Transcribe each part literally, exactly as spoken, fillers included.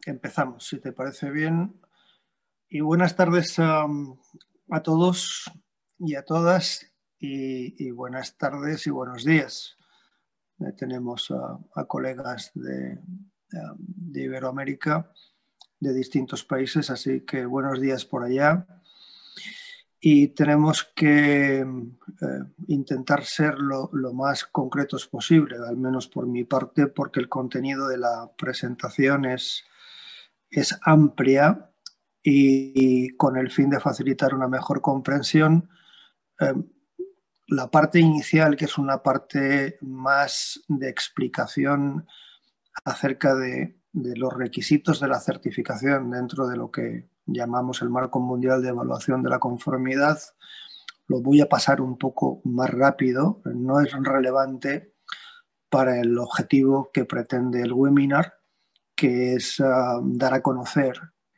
empezamos, si te parece bien. Y buenas tardes a, a todos y a todas, y, y buenas tardes y buenos días. Eh, tenemos a, a colegas de, de Iberoamérica, de distintos países, así que buenos días por allá. Y tenemos que eh, intentar ser lo, lo más concretos posible, al menos por mi parte, porque el contenido de la presentación es, es amplia y, y con el fin de facilitar una mejor comprensión, eh, la parte inicial, que es una parte más de explicación acerca de, de los requisitos de la certificación dentro de lo que llamamos el Marco Mundial de Evaluación de la Conformidad, lo voy a pasar un poco más rápido, no es relevante para el objetivo que pretende el webinar, que es uh, dar a conocer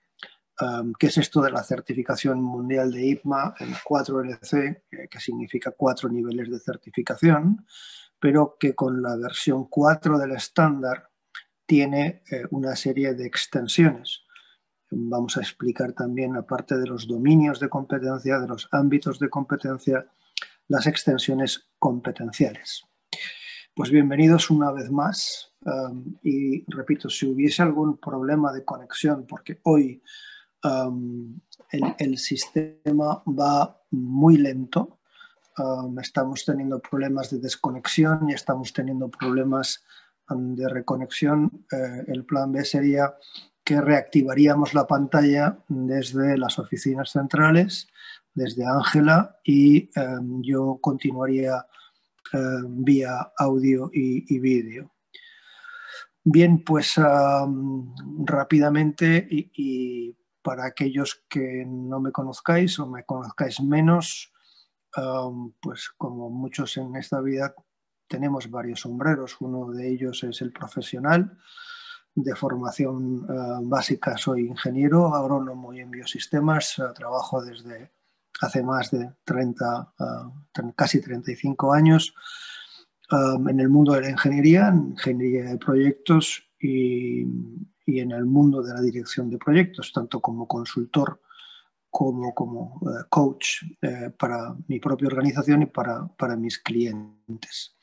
um, qué es esto de la certificación mundial de I P M A, el cuatro L C, que significa cuatro niveles de certificación, pero que con la versión cuatro del estándar tiene eh, una serie de extensiones. Vamos a explicar también, aparte de los dominios de competencia, de los ámbitos de competencia, las extensiones competenciales. Pues bienvenidos una vez más um, y repito, si hubiese algún problema de conexión, porque hoy um, el, el sistema va muy lento, um, estamos teniendo problemas de desconexión y estamos teniendo problemas um, de reconexión, eh, el plan B sería que reactivaríamos la pantalla desde las oficinas centrales, desde Ángela, y eh, yo continuaría eh, vía audio y, y vídeo. Bien, pues um, rápidamente y, y para aquellos que no me conozcáis o me conozcáis menos, um, pues como muchos en esta vida tenemos varios sombreros. Uno de ellos es el profesional. De formación uh, básica soy ingeniero agrónomo y en biosistemas. Uh, trabajo desde hace más de treinta, uh, casi treinta y cinco años um, en el mundo de la ingeniería, en ingeniería de proyectos y, y en el mundo de la dirección de proyectos, tanto como consultor como como uh, coach uh, para mi propia organización y para, para mis clientes.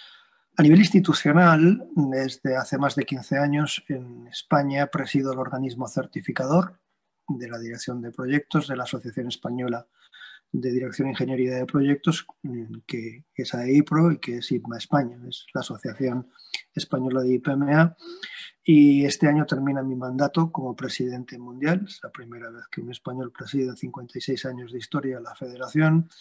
A nivel institucional, desde hace más de quince años en España presido el organismo certificador de la Dirección de Proyectos de la Asociación Española de Dirección e Ingeniería de Proyectos, que es A E I P R O y que es I P M A España, es la Asociación Española de I P M A. Y este año termina mi mandato como presidente mundial. Es la primera vez que un español preside en cincuenta y seis años de historia la federación.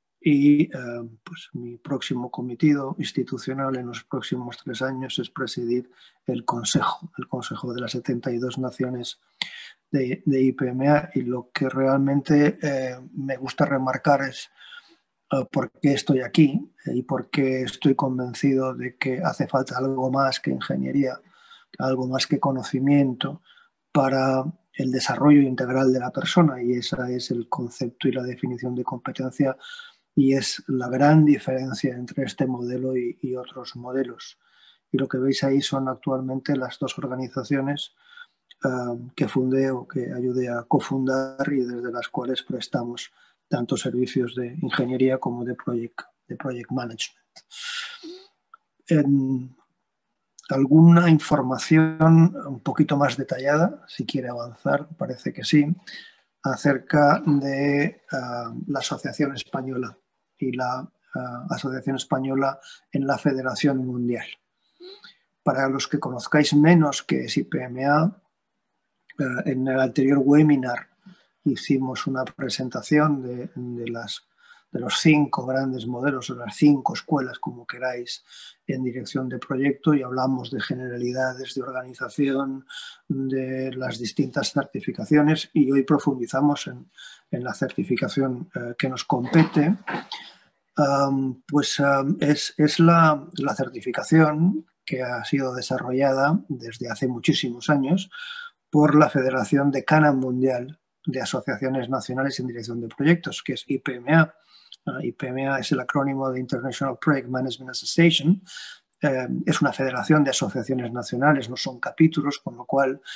Y eh, pues mi próximo cometido institucional en los próximos tres años es presidir el Consejo, el Consejo de las setenta y dos naciones de, de I P M A. Y lo que realmente eh, me gusta remarcar es uh, por qué estoy aquí eh, y por qué estoy convencido de que hace falta algo más que ingeniería, algo más que conocimiento para el desarrollo integral de la persona, y ese es el concepto y la definición de competencia. Y es la gran diferencia entre este modelo y, y otros modelos. Y lo que veis ahí son actualmente las dos organizaciones uh, que fundé o que ayudé a cofundar y desde las cuales prestamos tanto servicios de ingeniería como de project, de project management. En alguna información un poquito más detallada, si quiere avanzar, parece que sí, acerca de uh, la Asociación Española y la uh, Asociación Española en la Federación Mundial. Para los que conozcáis menos qué es I P M A, uh, en el anterior webinar hicimos una presentación de, de, las, de los cinco grandes modelos o las cinco escuelas, como queráis, en dirección de proyecto, y hablamos de generalidades de organización, de las distintas certificaciones, y hoy profundizamos en, en la certificación uh, que nos compete. Um, pues um, es, es la, la certificación que ha sido desarrollada desde hace muchísimos años por la Federación Decana Mundial de Asociaciones Nacionales en Dirección de Proyectos, que es I P M A. Uh, I P M A es el acrónimo de International Project Management Association. Eh, es una federación de asociaciones nacionales, no son capítulos, con lo cual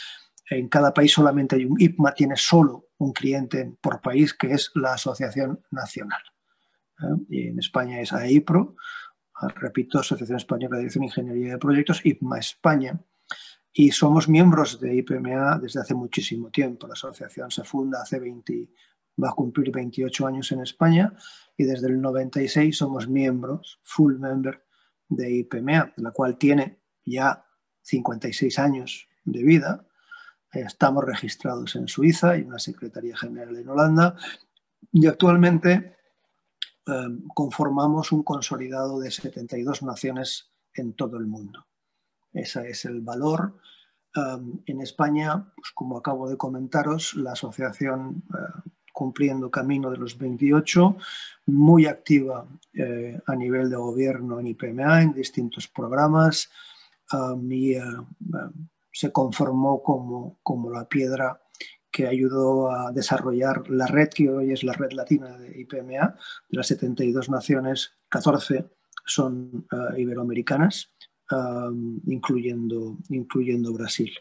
En cada país solamente hay un I P M A, tiene solo un cliente por país, que es la Asociación Nacional. ¿Eh? Y en España es AEIPRO, repito, Asociación Española de Dirección e Ingeniería de Proyectos, I P M A España. Y somos miembros de I P M A desde hace muchísimo tiempo. La asociación se funda hace veinte, va a cumplir veintiocho años en España, y desde el noventa y seis somos miembros, full member de I P M A, la cual tiene ya cincuenta y seis años de vida. Estamos registrados en Suiza y una Secretaría General en Holanda, y actualmente eh, conformamos un consolidado de setenta y dos naciones en todo el mundo. Ese es el valor. Um, en España, pues como acabo de comentaros, la asociación uh, cumpliendo camino de los veintiocho, muy activa eh, a nivel de gobierno en I P M A, en distintos programas, um, y uh, uh, se conformó como, como la piedra que ayudó a desarrollar la red que hoy es la red latina de I P M A. De las setenta y dos naciones, catorce son uh, iberoamericanas, Um, incluyendo, incluyendo Brasil.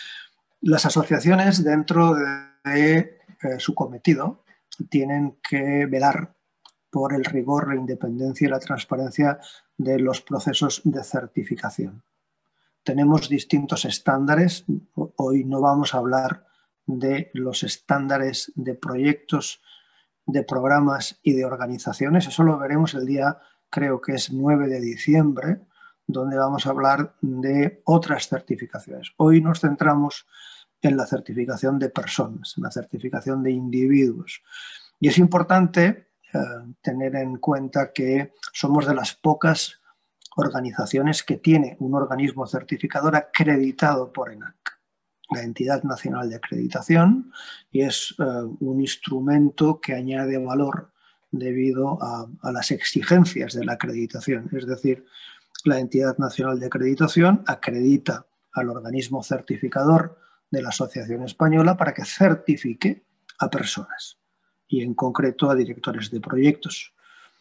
Las asociaciones, dentro de, de eh, su cometido, tienen que velar por el rigor, la independencia y la transparencia de los procesos de certificación. Tenemos distintos estándares. Hoy no vamos a hablar de los estándares de proyectos, de programas y de organizaciones. Eso lo veremos el día, creo que es nueve de diciembre, donde vamos a hablar de otras certificaciones. Hoy nos centramos en la certificación de personas, en la certificación de individuos. Y es importante eh, tener en cuenta que somos de las pocas organizaciones que tiene un organismo certificador acreditado por ENAC, la Entidad Nacional de Acreditación, y es eh, un instrumento que añade valor debido a, a las exigencias de la acreditación. Es decir, la Entidad Nacional de Acreditación acredita al organismo certificador de la Asociación Española para que certifique a personas, y en concreto a directores de proyectos.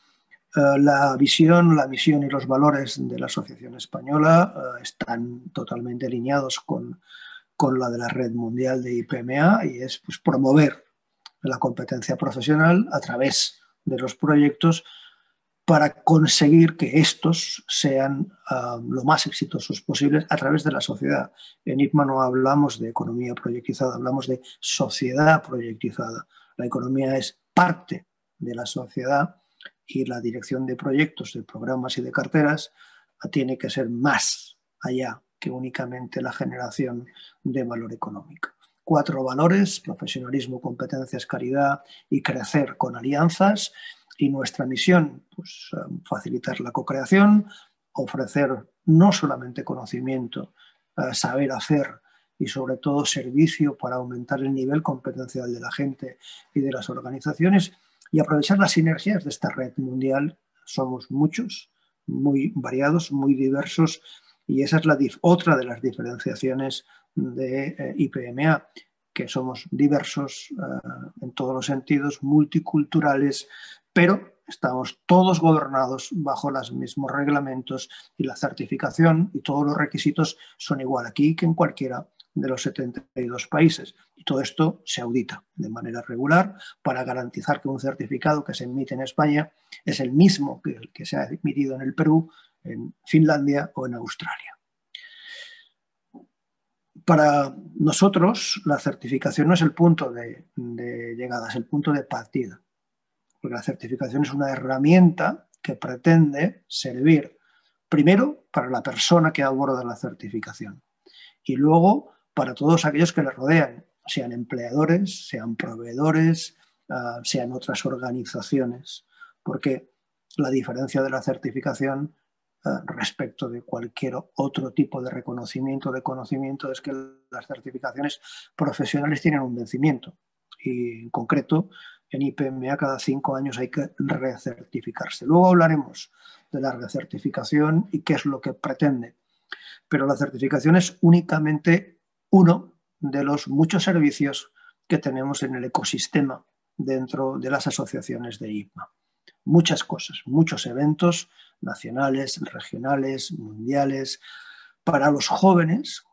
La visión, la misión y los valores de la Asociación Española están totalmente alineados con, con la de la Red Mundial de I P M A, y es pues, promover la competencia profesional a través de los proyectos para conseguir que estos sean uh, lo más exitosos posibles a través de la sociedad. En I P M A no hablamos de economía proyectizada, hablamos de sociedad proyectizada. La economía es parte de la sociedad, y la dirección de proyectos, de programas y de carteras tiene que ser más allá que únicamente la generación de valor económico. Cuatro valores: profesionalismo, competencias, caridad y crecer con alianzas. Y nuestra misión, pues, facilitar la co-creación, ofrecer no solamente conocimiento, eh, saber hacer y sobre todo servicio para aumentar el nivel competencial de la gente y de las organizaciones, y aprovechar las sinergias de esta red mundial. Somos muchos, muy variados, muy diversos, y esa es la otra de las diferenciaciones de eh, I P M A, que somos diversos eh, en todos los sentidos, multiculturales, pero estamos todos gobernados bajo los mismos reglamentos, y la certificación y todos los requisitos son igual aquí que en cualquiera de los setenta y dos países. Y todo esto se audita de manera regular para garantizar que un certificado que se emite en España es el mismo que el que se ha emitido en el Perú, en Finlandia o en Australia. Para nosotros, la certificación no es el punto de, de llegada, es el punto de partida. Porque la certificación es una herramienta que pretende servir primero para la persona que aborda la certificación, y luego para todos aquellos que le rodean, sean empleadores, sean proveedores, uh, sean otras organizaciones, porque la diferencia de la certificación uh, respecto de cualquier otro tipo de reconocimiento, de conocimiento, es que las certificaciones profesionales tienen un vencimiento, y en concreto en I P M A cada cinco años hay que recertificarse. Luego hablaremos de la recertificación y qué es lo que pretende. Pero la certificación es únicamente uno de los muchos servicios que tenemos en el ecosistema dentro de las asociaciones de I P M A. Muchas cosas, muchos eventos nacionales, regionales, mundiales. Para los jóvenes,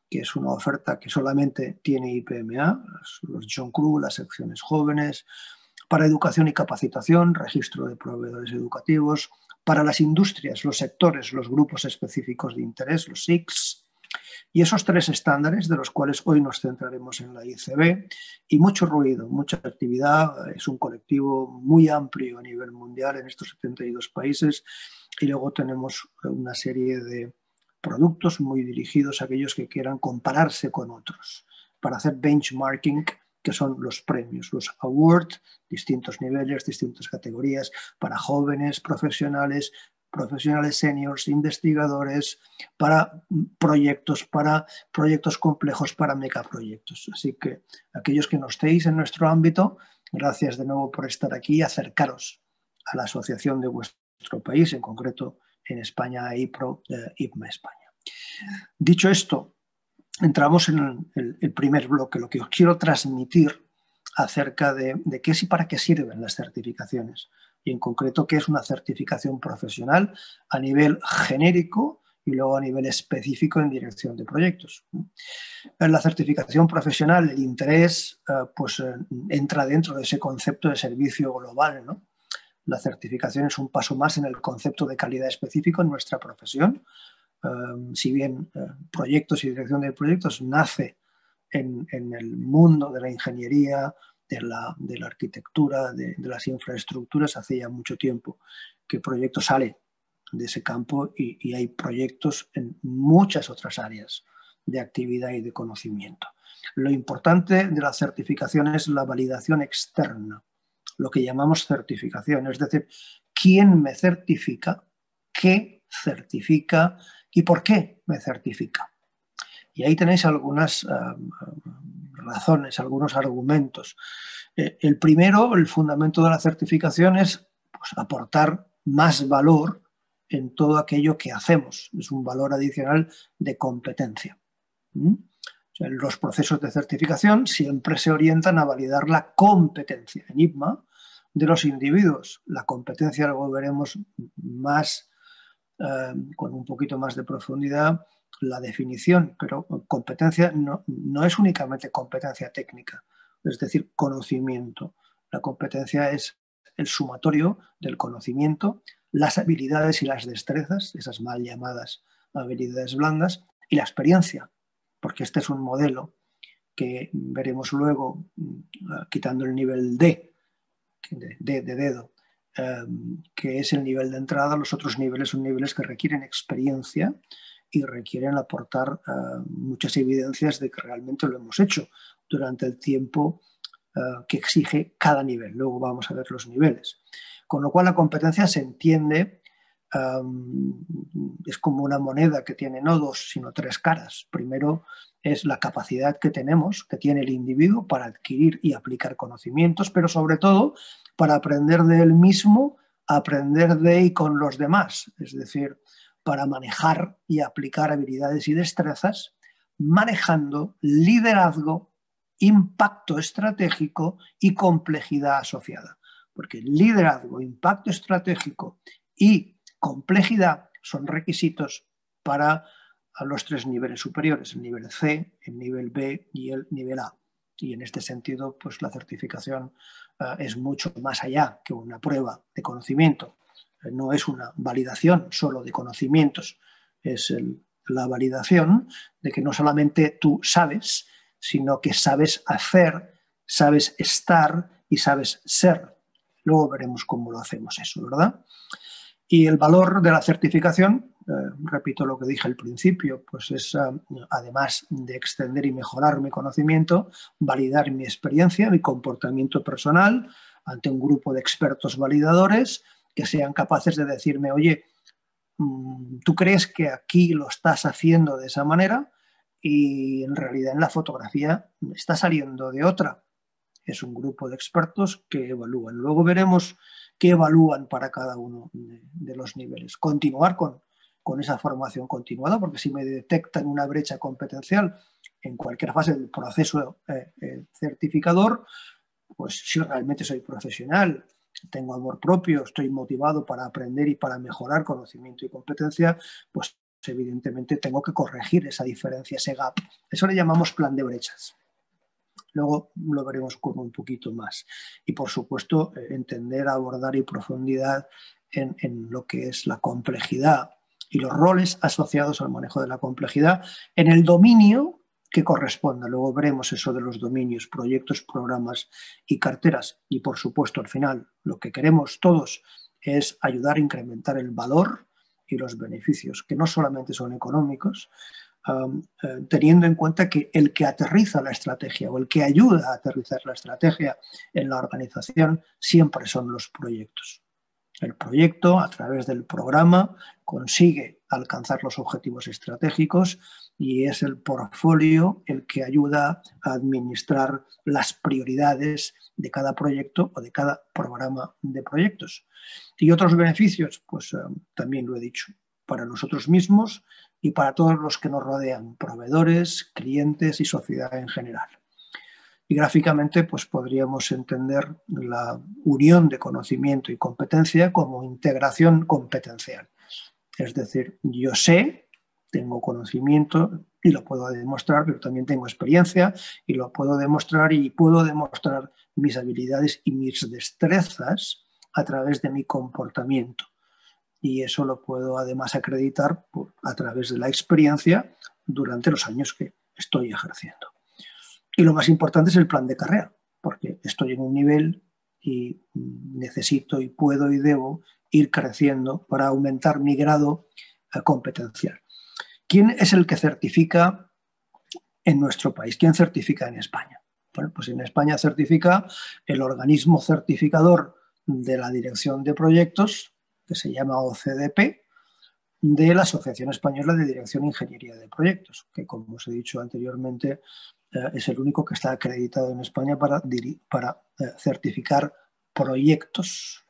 que es una oferta que solamente tiene I P M A, los John Crew, las secciones jóvenes, para educación y capacitación, registro de proveedores educativos, para las industrias, los sectores, los grupos específicos de interés, los S I Cs, y esos tres estándares de los cuales hoy nos centraremos en la I C B, y mucho ruido, mucha actividad, es un colectivo muy amplio a nivel mundial en estos setenta y dos países, y luego tenemos una serie de productos muy dirigidos a aquellos que quieran compararse con otros, para hacer benchmarking, que son los premios, los awards, distintos niveles, distintas categorías, para jóvenes, profesionales, profesionales seniors, investigadores, para proyectos, para proyectos complejos, para megaproyectos. Así que aquellos que no estéis en nuestro ámbito, gracias de nuevo por estar aquí y acercaros a la asociación de vuestro país, en concreto en España, I P R O, eh, I P M A España. Dicho esto, entramos en el, el, el primer bloque, lo que os quiero transmitir acerca de, de qué es y para qué sirven las certificaciones, y en concreto qué es una certificación profesional a nivel genérico y luego a nivel específico en dirección de proyectos. En la certificación profesional, el interés eh, pues, eh, entra dentro de ese concepto de servicio global, ¿no? La certificación es un paso más en el concepto de calidad específico en nuestra profesión. Um, si bien uh, proyectos y dirección de proyectos nace en, en el mundo de la ingeniería, de la, de la arquitectura, de, de las infraestructuras, hace ya mucho tiempo que proyectos sale de ese campo y, y hay proyectos en muchas otras áreas de actividad y de conocimiento. Lo importante de la certificación es la validación externa, lo que llamamos certificación, es decir, ¿quién me certifica? ¿Qué certifica? ¿Y por qué me certifica? Y ahí tenéis algunas uh, razones, algunos argumentos. Eh, el primero, el fundamento de la certificación es pues, aportar más valor en todo aquello que hacemos. Es un valor adicional de competencia. ¿Mm? O sea, los procesos de certificación siempre se orientan a validar la competencia en I P M A de los individuos. La competencia, luego veremos más eh, con un poquito más de profundidad la definición, pero competencia no, no es únicamente competencia técnica, es decir, conocimiento. La competencia es el sumatorio del conocimiento, las habilidades y las destrezas, esas mal llamadas habilidades blandas, y la experiencia, porque este es un modelo que veremos luego, quitando el nivel D, de, de, de dedo, eh, que es el nivel de entrada. Los otros niveles son niveles que requieren experiencia y requieren aportar uh, muchas evidencias de que realmente lo hemos hecho durante el tiempo uh, que exige cada nivel. Luego vamos a ver los niveles. Con lo cual la competencia se entiende, um, es como una moneda que tiene no dos, sino tres caras. Primero es la capacidad que tenemos, que tiene el individuo para adquirir y aplicar conocimientos, pero sobre todo para aprender de él mismo, aprender de y con los demás. Es decir, para manejar y aplicar habilidades y destrezas, manejando liderazgo, impacto estratégico y complejidad asociada. Porque liderazgo, impacto estratégico y complejidad son requisitos para los tres niveles superiores, el nivel C, el nivel B y el nivel A. Y en este sentido, pues la certificación uh, es mucho más allá que una prueba de conocimiento. No es una validación solo de conocimientos, es el, la validación de que no solamente tú sabes, sino que sabes hacer, sabes estar y sabes ser. Luego veremos cómo lo hacemos eso, ¿verdad? Y el valor de la certificación, eh, repito lo que dije al principio, pues es, eh, además de extender y mejorar mi conocimiento, validar mi experiencia, mi comportamiento personal ante un grupo de expertos validadores que sean capaces de decirme, oye, tú crees que aquí lo estás haciendo de esa manera y en realidad en la fotografía está saliendo de otra. Es un grupo de expertos que evalúan. Luego veremos qué evalúan para cada uno de, de los niveles. Continuar con, con esa formación continuada, porque si me detectan una brecha competencial en cualquier fase del proceso eh, eh, certificador, pues si realmente soy profesional, tengo amor propio, estoy motivado para aprender y para mejorar conocimiento y competencia, pues evidentemente tengo que corregir esa diferencia, ese gap. Eso le llamamos plan de brechas. Luego lo veremos con un poquito más. Y por supuesto, entender, abordar y profundidad en, en lo que es la complejidad y los roles asociados al manejo de la complejidad en el dominio que corresponda. Luego veremos eso de los dominios, proyectos, programas y carteras. Y por supuesto, al final, lo que queremos todos es ayudar a incrementar el valor y los beneficios, que no solamente son económicos, Um, eh, teniendo en cuenta que el que aterriza la estrategia o el que ayuda a aterrizar la estrategia en la organización siempre son los proyectos. El proyecto, a través del programa, consigue alcanzar los objetivos estratégicos y es el portfolio el que ayuda a administrar las prioridades de cada proyecto o de cada programa de proyectos. Y otros beneficios, pues eh, también lo he dicho, para nosotros mismos y para todos los que nos rodean, proveedores, clientes y sociedad en general. Y gráficamente pues podríamos entender la unión de conocimiento y competencia como integración competencial. Es decir, yo sé, tengo conocimiento y lo puedo demostrar, pero también tengo experiencia y lo puedo demostrar y puedo demostrar mis habilidades y mis destrezas a través de mi comportamiento. Y eso lo puedo además acreditar por, a través de la experiencia durante los años que estoy ejerciendo. Y lo más importante es el plan de carrera, porque estoy en un nivel y necesito y puedo y debo ir creciendo para aumentar mi grado competencial. ¿Quién es el que certifica en nuestro país? ¿Quién certifica en España? Bueno, pues en España certifica el organismo certificador de la Dirección de Proyectos, que se llama O C D P, de la Asociación Española de Dirección e Ingeniería de Proyectos, que como os he dicho anteriormente, eh, es el único que está acreditado en España para, para eh, certificar proyectos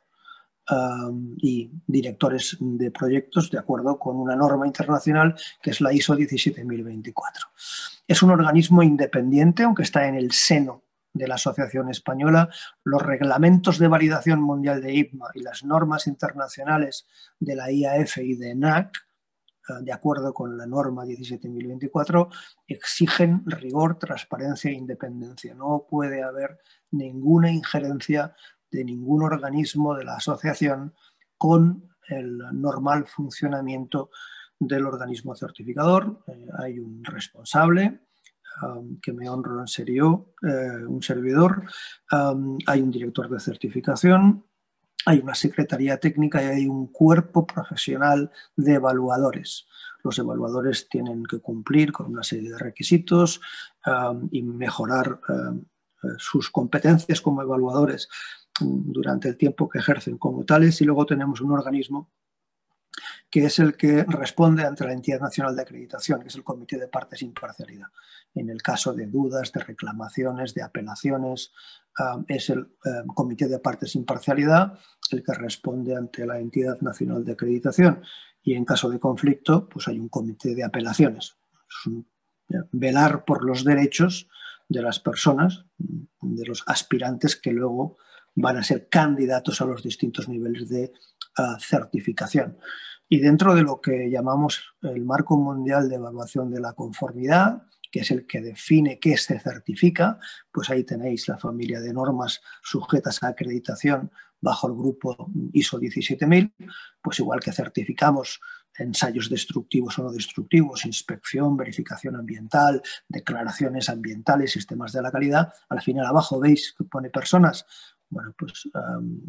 um, y directores de proyectos de acuerdo con una norma internacional que es la I S O diecisiete mil veinticuatro. Es un organismo independiente, aunque está en el seno de la Asociación Española. Los reglamentos de validación mundial de I P M A y las normas internacionales de la I A F y de N A C, de acuerdo con la norma diecisiete mil veinticuatro, exigen rigor, transparencia e independencia. No puede haber ninguna injerencia de ningún organismo de la asociación con el normal funcionamiento del organismo certificador. Eh, hay un responsable, Um, que me honro en serio, eh, un servidor, um, hay un director de certificación, hay una secretaría técnica y hay un cuerpo profesional de evaluadores. Los evaluadores tienen que cumplir con una serie de requisitos um, y mejorar um, sus competencias como evaluadores um, durante el tiempo que ejercen como tales, y luego tenemos un organismo que es el que responde ante la Entidad Nacional de Acreditación, que es el Comité de Partes e Imparcialidad. En el caso de dudas, de reclamaciones, de apelaciones, uh, es el uh, Comité de Partes e Imparcialidad el que responde ante la Entidad Nacional de Acreditación. Y en caso de conflicto, pues hay un comité de apelaciones. Es un, uh, velar por los derechos de las personas, de los aspirantes que luego van a ser candidatos a los distintos niveles de uh, certificación. Y dentro de lo que llamamos el Marco Mundial de Evaluación de la Conformidad, que es el que define qué se certifica, pues ahí tenéis la familia de normas sujetas a acreditación bajo el grupo I S O diecisiete mil, pues igual que certificamos ensayos destructivos o no destructivos, inspección, verificación ambiental, declaraciones ambientales, sistemas de la calidad. Al final abajo veis que pone personas. Bueno, pues um,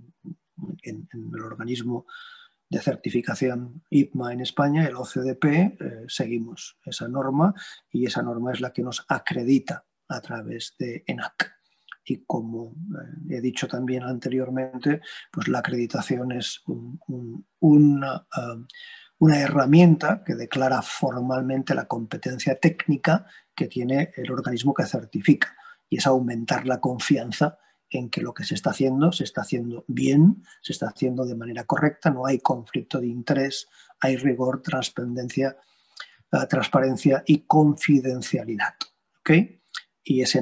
en, en el organismo de certificación I P M A en España, el O C D P, eh, seguimos esa norma y esa norma es la que nos acredita a través de ENAC. Y como eh, he dicho también anteriormente, pues la acreditación es un, un, una, uh, una herramienta que declara formalmente la competencia técnica que tiene el organismo que certifica, y es aumentar la confianza en que lo que se está haciendo se está haciendo bien, se está haciendo de manera correcta, no hay conflicto de interés, hay rigor, transparencia, uh, transparencia y confidencialidad. ¿Okay? Y es ENAC.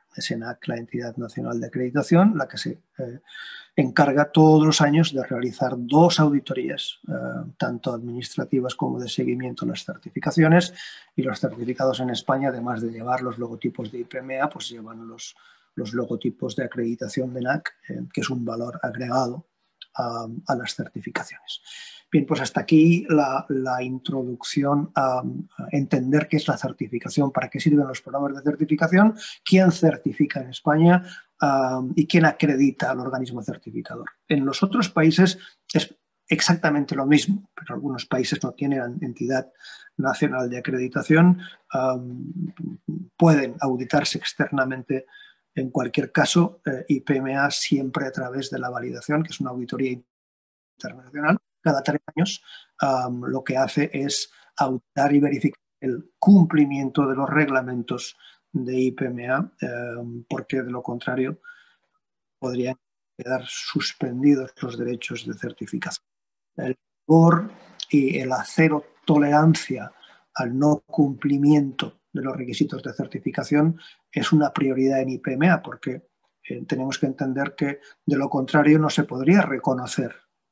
Es ENAC la entidad nacional de acreditación, la que se eh, encarga todos los años de realizar dos auditorías, eh, tanto administrativas como de seguimiento a las certificaciones, y los certificados en España, además de llevar los logotipos de I P M A, pues llevan los, los logotipos de acreditación de ENAC, eh, que es un valor agregado a, a las certificaciones. Bien, pues hasta aquí la, la introducción a, a entender qué es la certificación, para qué sirven los programas de certificación, quién certifica en España uh, y quién acredita al organismo certificador. En los otros países es exactamente lo mismo, pero algunos países no tienen entidad nacional de acreditación, um, pueden auditarse externamente en cualquier caso, eh, I P M A siempre a través de la validación, que es una auditoría internacional. Cada tres años um, lo que hace es auditar y verificar el cumplimiento de los reglamentos de I P M A, um, porque de lo contrario podrían quedar suspendidos los derechos de certificación. El rigor y el cero tolerancia al no cumplimiento de los requisitos de certificación es una prioridad en I P M A, porque eh, tenemos que entender que de lo contrario no se podría reconocer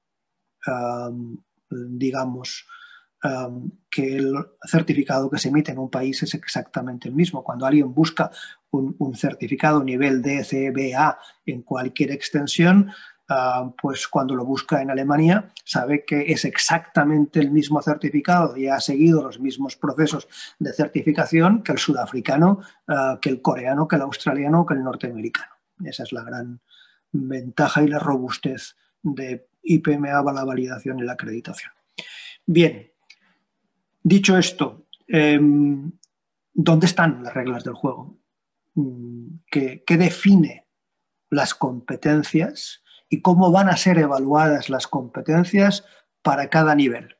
Um, digamos, um, que el certificado que se emite en un país es exactamente el mismo. Cuando alguien busca un, un certificado nivel D C B A en cualquier extensión, uh, pues cuando lo busca en Alemania sabe que es exactamente el mismo certificado y ha seguido los mismos procesos de certificación que el sudafricano, uh, que el coreano, que el australiano, que el norteamericano. Esa es la gran ventaja y la robustez de I P M A, la validación y la acreditación. Bien, dicho esto, eh, ¿dónde están las reglas del juego? ¿Qué, qué define las competencias y cómo van a ser evaluadas las competencias para cada nivel?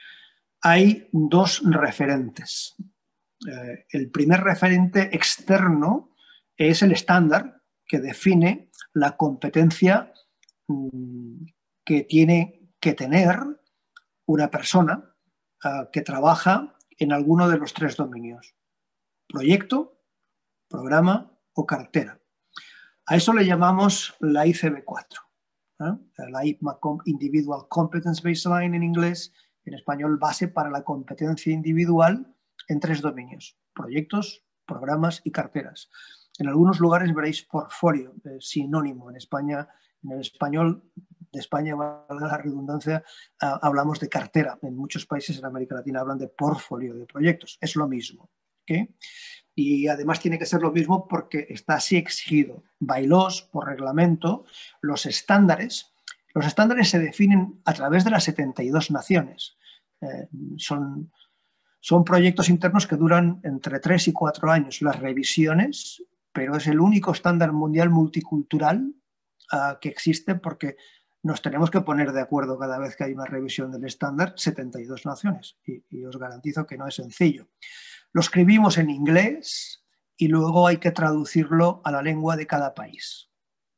Hay dos referentes. Eh, el primer referente externo es el estándar que define la competencia mmm, que tiene que tener una persona uh, que trabaja en alguno de los tres dominios: proyecto, programa o cartera. A eso le llamamos la I C B cuatro, ¿eh? La I P M A Individual Competence Baseline en inglés, en español base para la competencia individual en tres dominios: proyectos, programas y carteras. En algunos lugares veréis portfolio, eh, sinónimo. En España, en el español de España, valga la redundancia, uh, hablamos de cartera. En muchos países en América Latina hablan de portfolio de proyectos. Es lo mismo, ¿okay? Y además tiene que ser lo mismo porque está así exigido. Bylaws, por reglamento, los estándares. Los estándares se definen a través de las setenta y dos naciones. Eh, son, son proyectos internos que duran entre tres y cuatro años. Las revisiones, pero es el único estándar mundial multicultural uh, que existe, porque nos tenemos que poner de acuerdo cada vez que hay una revisión del estándar, setenta y dos naciones, y, y os garantizo que no es sencillo. Lo escribimos en inglés y luego hay que traducirlo a la lengua de cada país.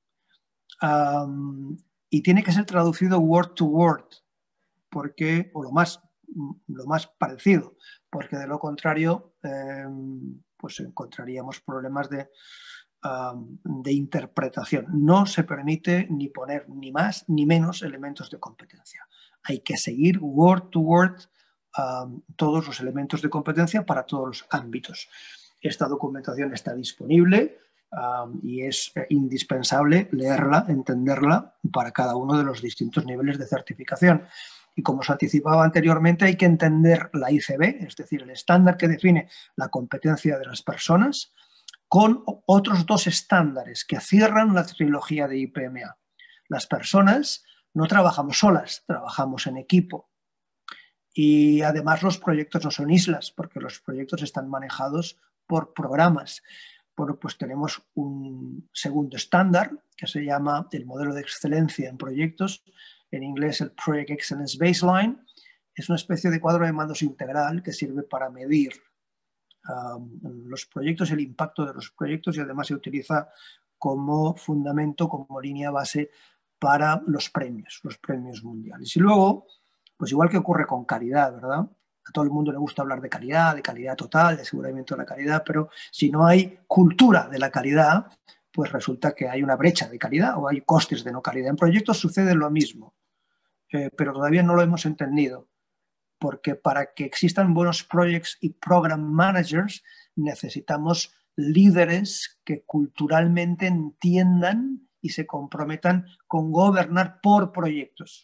Um, y tiene que ser traducido word to word, porque, o lo más, lo más parecido, porque de lo contrario eh, pues encontraríamos problemas de, um, de interpretación. No se permite ni poner ni más ni menos elementos de competencia. Hay que seguir word to word Um, todos los elementos de competencia para todos los ámbitos. Esta documentación está disponible um, y es eh, indispensable leerla, entenderla para cada uno de los distintos niveles de certificación. Y como os anticipaba anteriormente, hay que entender la I C B, es decir, el estándar que define la competencia de las personas, con otros dos estándares que cierran la trilogía de I P M A. Las personas no trabajamos solas, trabajamos en equipo. Y además los proyectos no son islas, porque los proyectos están manejados por programas. Bueno, pues tenemos un segundo estándar que se llama el modelo de excelencia en proyectos, en inglés el Project Excellence Baseline. Es una especie de cuadro de mandos integral que sirve para medir um, los proyectos, el impacto de los proyectos, y además se utiliza como fundamento, como línea base para los premios, los premios mundiales. Y luego, pues igual que ocurre con calidad, ¿verdad? A todo el mundo le gusta hablar de calidad, de calidad total, de aseguramiento de la calidad, pero si no hay cultura de la calidad, pues resulta que hay una brecha de calidad o hay costes de no calidad. En proyectos sucede lo mismo, eh, pero todavía no lo hemos entendido, porque para que existan buenos projects y program managers necesitamos líderes que culturalmente entiendan y se comprometan con gobernar por proyectos.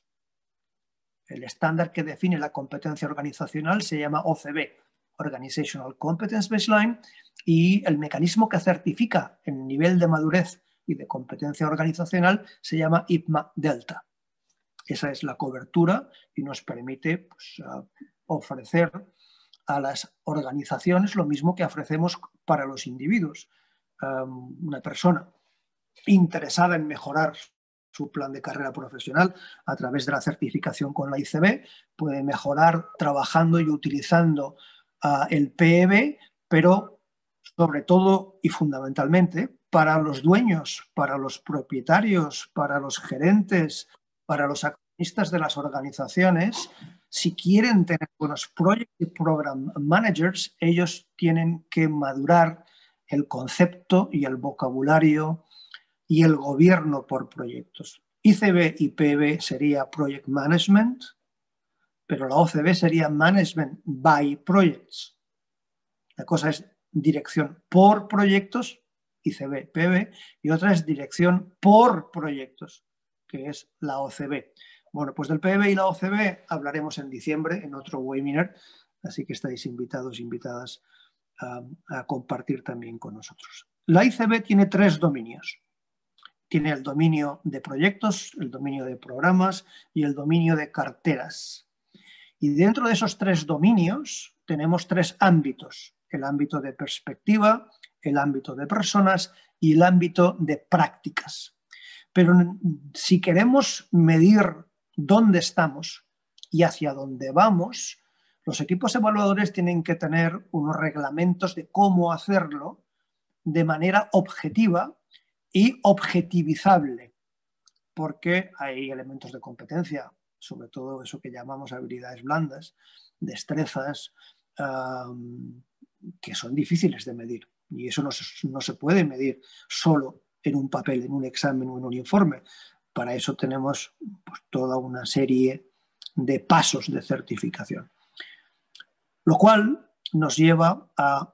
El estándar que define la competencia organizacional se llama O C B, Organizational Competence Baseline, y el mecanismo que certifica el nivel de madurez y de competencia organizacional se llama I P M A Delta. Esa es la cobertura y nos permite pues, uh, ofrecer a las organizaciones lo mismo que ofrecemos para los individuos. Um, una persona interesada en mejorar su plan de carrera profesional a través de la certificación con la I C B puede mejorar trabajando y utilizando uh, el P E B, pero sobre todo y fundamentalmente para los dueños, para los propietarios, para los gerentes, para los accionistas de las organizaciones, si quieren tener buenos project y program managers, ellos tienen que madurar el concepto y el vocabulario y el gobierno por proyectos. I C B y P E B sería Project Management, pero la O C B sería Management by Projects. La cosa es dirección por proyectos, I C B, P E B, y otra es dirección por proyectos, que es la O C B. Bueno, pues del P E B y la O C B hablaremos en diciembre en otro webinar, así que estáis invitados, invitadas a, a compartir también con nosotros. La I C B tiene tres dominios. Tiene el dominio de proyectos, el dominio de programas y el dominio de carteras. Y dentro de esos tres dominios tenemos tres ámbitos: el ámbito de perspectiva, el ámbito de personas y el ámbito de prácticas. Pero si queremos medir dónde estamos y hacia dónde vamos, los equipos evaluadores tienen que tener unos reglamentos de cómo hacerlo de manera objetiva y objetivizable, porque hay elementos de competencia, sobre todo eso que llamamos habilidades blandas, destrezas, um, que son difíciles de medir. Y eso no se, no se puede medir solo en un papel, en un examen o en un informe. Para eso tenemos pues, toda una serie de pasos de certificación. Lo cual nos lleva a,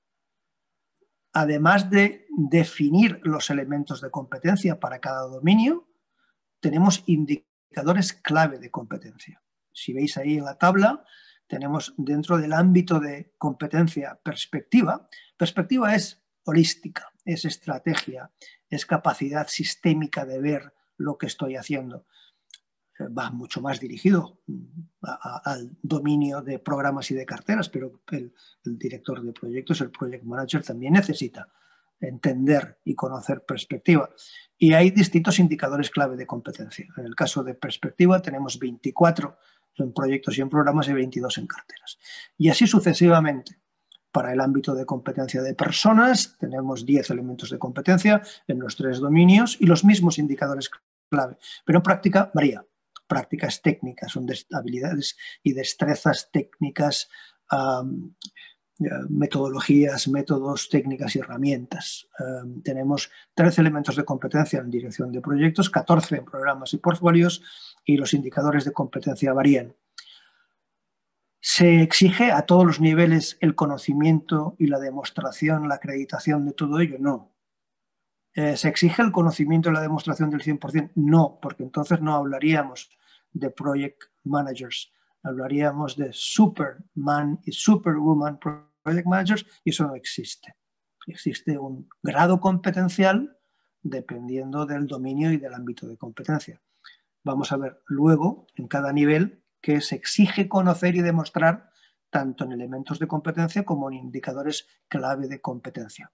además de definir los elementos de competencia para cada dominio, tenemos indicadores clave de competencia. Si veis ahí en la tabla, tenemos dentro del ámbito de competencia perspectiva. Perspectiva es holística, es estrategia, es capacidad sistémica de ver lo que estoy haciendo. Va mucho más dirigido a, a, al dominio de programas y de carteras, pero el, el director de proyectos, el project manager, también necesita entender y conocer perspectiva. Y hay distintos indicadores clave de competencia. En el caso de perspectiva tenemos veinticuatro en proyectos y en programas y veintidós en carteras. Y así sucesivamente. Para el ámbito de competencia de personas tenemos diez elementos de competencia en los tres dominios y los mismos indicadores clave. Pero en práctica varía. Prácticas técnicas, son habilidades y destrezas técnicas, um, metodologías, métodos, técnicas y herramientas. Um, tenemos trece elementos de competencia en dirección de proyectos, catorce en programas y portfolios, y los indicadores de competencia varían. ¿Se exige a todos los niveles el conocimiento y la demostración, la acreditación de todo ello? No. Eh, ¿Se exige el conocimiento y la demostración del cien por cien? No, porque entonces no hablaríamos de project managers, hablaríamos de superman y superwoman project managers, y eso no existe. Existe un grado competencial dependiendo del dominio y del ámbito de competencia. Vamos a ver luego en cada nivel que se exige conocer y demostrar tanto en elementos de competencia como en indicadores clave de competencia.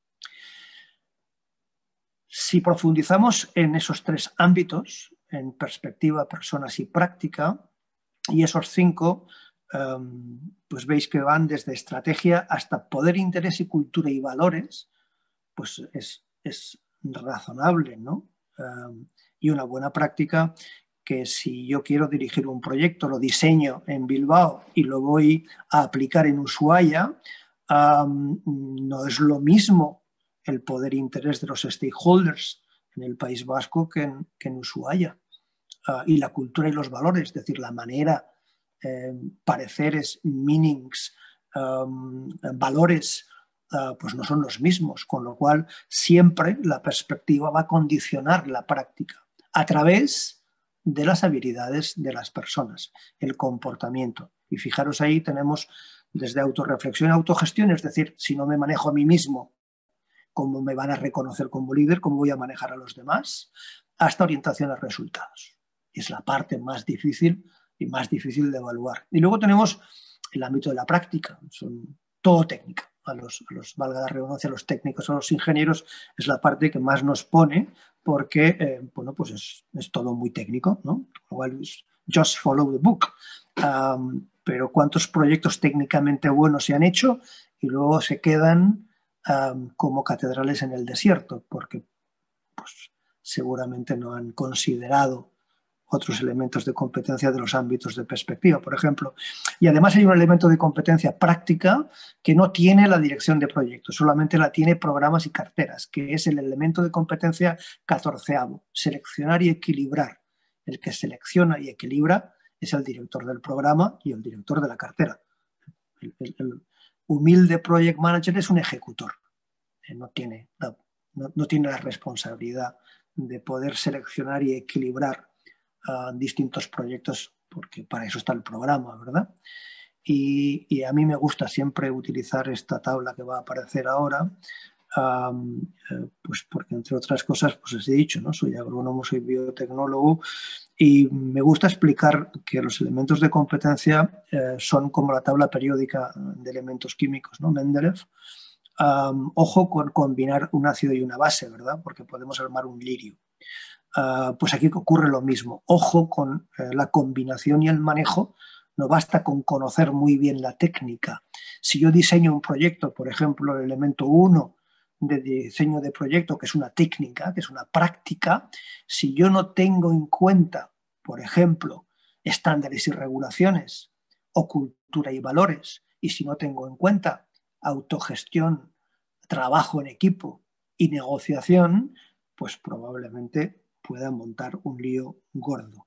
Si profundizamos en esos tres ámbitos, en perspectiva, personas y práctica, y esos cinco, um, pues veis que van desde estrategia hasta poder, interés y cultura y valores, pues es, es razonable, ¿no? Um, y una buena práctica que si yo quiero dirigir un proyecto, lo diseño en Bilbao y lo voy a aplicar en Ushuaia, um, no es lo mismo el poder e interés de los stakeholders en el País Vasco que en, que en Ushuaia. Uh, y la cultura y los valores, es decir, la manera, eh, pareceres, meanings, um, valores, uh, pues no son los mismos, con lo cual siempre la perspectiva va a condicionar la práctica a través de las habilidades de las personas, el comportamiento. Y fijaros, ahí tenemos desde autorreflexión a autogestión, es decir, si no me manejo a mí mismo, ¿cómo me van a reconocer como líder? ¿Cómo voy a manejar a los demás? Hasta orientación a resultados. Es la parte más difícil y más difícil de evaluar. Y luego tenemos el ámbito de la práctica, son todo técnica. A los, a los, valga la redundancia, a los técnicos, a los ingenieros, es la parte que más nos pone porque, eh, bueno, pues es, es todo muy técnico, ¿no? Just follow the book. Um, pero ¿cuántos proyectos técnicamente buenos se han hecho y luego se quedan um, como catedrales en el desierto? Porque pues, seguramente no han considerado otros elementos de competencia de los ámbitos de perspectiva, por ejemplo. Y además hay un elemento de competencia práctica que no tiene la dirección de proyectos, solamente la tiene programas y carteras, que es el elemento de competencia catorceavo, seleccionar y equilibrar. El que selecciona y equilibra es el director del programa y el director de la cartera. El, el, el humilde project manager es un ejecutor, no tiene, no, no tiene la responsabilidad de poder seleccionar y equilibrar Uh, distintos proyectos, porque para eso está el programa, ¿verdad? Y, y a mí me gusta siempre utilizar esta tabla que va a aparecer ahora, um, eh, pues porque entre otras cosas, pues os he dicho, ¿no? Soy agrónomo, soy biotecnólogo y me gusta explicar que los elementos de competencia eh, son como la tabla periódica de elementos químicos, ¿no? Mendeleev. Um, ojo con combinar un ácido y una base, ¿verdad? Porque podemos armar un lirio. Uh, pues aquí ocurre lo mismo. Ojo con eh, la combinación y el manejo. No basta con conocer muy bien la técnica. Si yo diseño un proyecto, por ejemplo, el elemento uno de diseño de proyecto, que es una técnica, que es una práctica, si yo no tengo en cuenta, por ejemplo, estándares y regulaciones o cultura y valores, y si no tengo en cuenta autogestión, trabajo en equipo y negociación, pues probablemente pueda montar un lío gordo.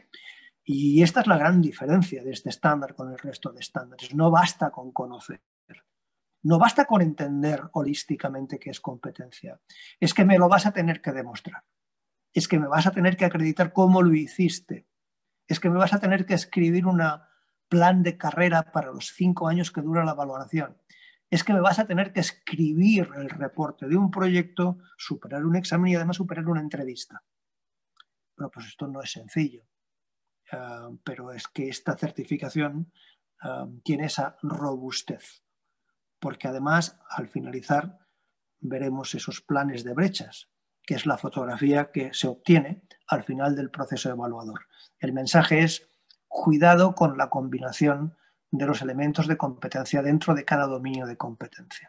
Y esta es la gran diferencia de este estándar con el resto de estándares. No basta con conocer, no basta con entender holísticamente qué es competencia. Es que me lo vas a tener que demostrar. Es que me vas a tener que acreditar cómo lo hiciste. Es que me vas a tener que escribir un plan de carrera para los cinco años que dura la valoración. Es que me vas a tener que escribir el reporte de un proyecto, superar un examen y además superar una entrevista. Bueno, pues esto no es sencillo, uh, pero es que esta certificación uh, tiene esa robustez, porque además al finalizar veremos esos planes de brechas, que es la fotografía que se obtiene al final del proceso evaluador. El mensaje es cuidado con la combinación de los elementos de competencia dentro de cada dominio de competencia.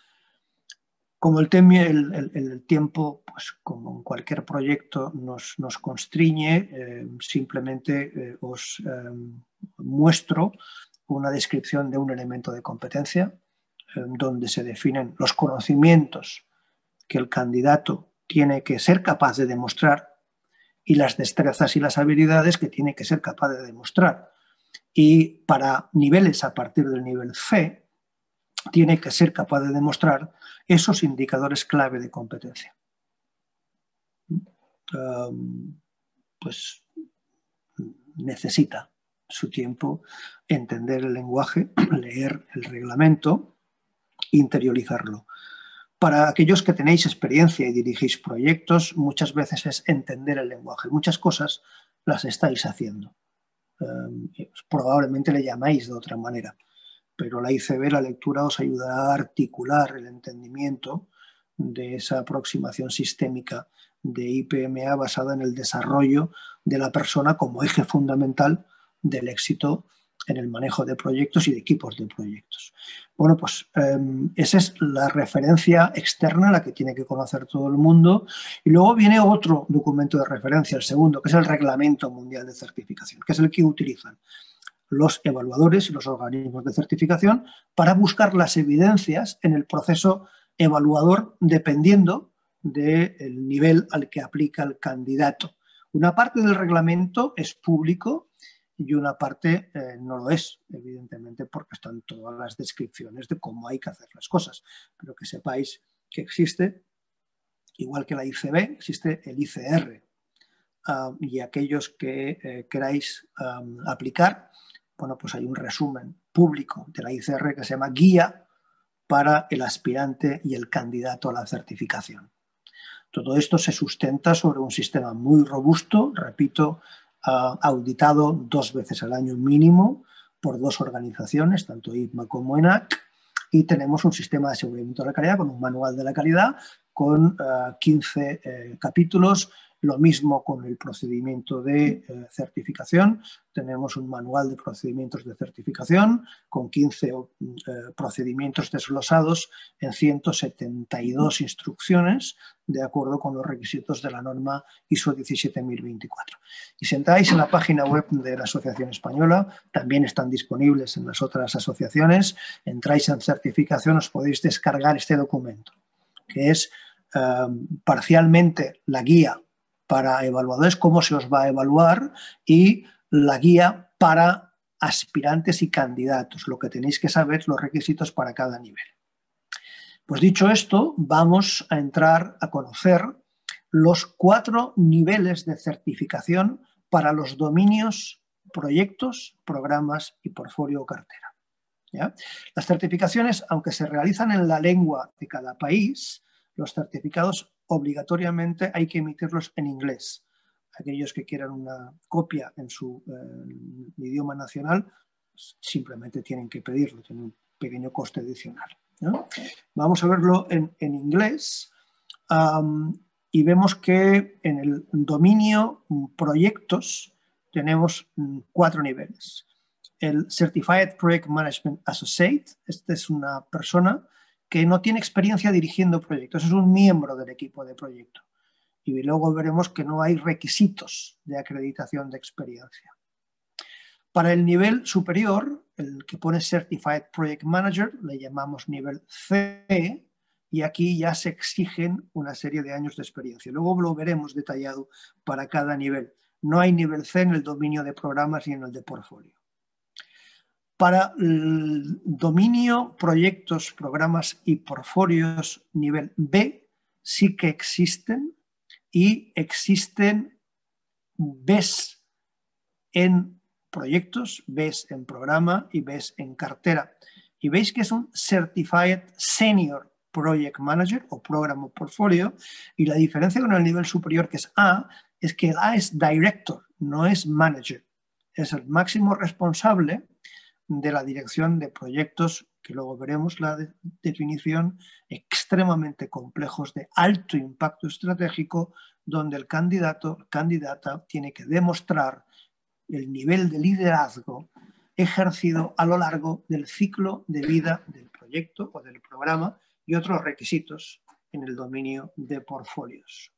Como el, el, el, el tiempo, pues como en cualquier proyecto, nos, nos constriñe, eh, simplemente eh, os eh, muestro una descripción de un elemento de competencia eh, donde se definen los conocimientos que el candidato tiene que ser capaz de demostrar y las destrezas y las habilidades que tiene que ser capaz de demostrar. Y para niveles a partir del nivel C, tiene que ser capaz de demostrar esos indicadores clave de competencia. Um, pues necesita su tiempo entender el lenguaje, leer el reglamento, interiorizarlo. Para aquellos que tenéis experiencia y dirigís proyectos, muchas veces es entender el lenguaje. Muchas cosas las estáis haciendo. Um, probablemente le llamáis de otra manera. Pero la I C B, la lectura, os ayudará a articular el entendimiento de esa aproximación sistémica de I P M A basada en el desarrollo de la persona como eje fundamental del éxito en el manejo de proyectos y de equipos de proyectos. Bueno, pues eh, esa es la referencia externa, la que tiene que conocer todo el mundo. Y luego viene otro documento de referencia, el segundo, que es el Reglamento Mundial de Certificación, que es el que utilizan los evaluadores y los organismos de certificación para buscar las evidencias en el proceso evaluador dependiendo del nivel al que aplica el candidato. Una parte del reglamento es público y una parte eh, no lo es, evidentemente, porque están todas las descripciones de cómo hay que hacer las cosas. Pero que sepáis que existe, igual que la I C B, existe el I C R. Uh, y aquellos que eh, queráis um, aplicar, bueno, pues hay un resumen público de la I C R que se llama Guía para el aspirante y el candidato a la certificación. Todo esto se sustenta sobre un sistema muy robusto, repito, uh, auditado dos veces al año mínimo por dos organizaciones, tanto I T M A como ENAC, y tenemos un sistema de aseguramiento de la calidad con un manual de la calidad con uh, quince eh, capítulos. Lo mismo con el procedimiento de eh, certificación. Tenemos un manual de procedimientos de certificación con quince eh, procedimientos desglosados en ciento setenta y dos instrucciones de acuerdo con los requisitos de la norma I S O diecisiete mil veinticuatro. Y si entráis en la página web de la Asociación Española, también están disponibles en las otras asociaciones. Entráis en certificación, os podéis descargar este documento, que es eh, parcialmente la guía para evaluadores, cómo se os va a evaluar, y la guía para aspirantes y candidatos, lo que tenéis que saber, los requisitos para cada nivel. Pues dicho esto, vamos a entrar a conocer los cuatro niveles de certificación para los dominios, proyectos, programas y portfolio o cartera. ¿Ya? Las certificaciones, aunque se realizan en la lengua de cada país, los certificados obligatoriamente hay que emitirlos en inglés. Aquellos que quieran una copia en su eh, idioma nacional simplemente tienen que pedirlo, tiene un pequeño coste adicional, ¿no? Vamos a verlo en, en inglés um, y vemos que en el dominio proyectos tenemos um, cuatro niveles. El Certified Project Management Associate, esta es una persona que no tiene experiencia dirigiendo proyectos, es un miembro del equipo de proyecto. Y luego veremos que no hay requisitos de acreditación de experiencia. Para el nivel superior, el que pone Certified Project Manager, le llamamos nivel C, y aquí ya se exigen una serie de años de experiencia. Luego lo veremos detallado para cada nivel. No hay nivel C en el dominio de programas y en el de portfolio. Para el dominio, proyectos, programas y portfolios nivel B sí que existen, y existen Bs en proyectos, Bs en programa y Bs en cartera. Y veis que es un Certified Senior Project Manager o Program o Portfolio, y la diferencia con el nivel superior, que es A, es que el A es Director, no es Manager. Es el máximo responsable de la dirección de proyectos, que luego veremos la de definición, extremadamente complejos de alto impacto estratégico, donde el candidato, candidata, tiene que demostrar el nivel de liderazgo ejercido a lo largo del ciclo de vida del proyecto o del programa y otros requisitos en el dominio de portfolios.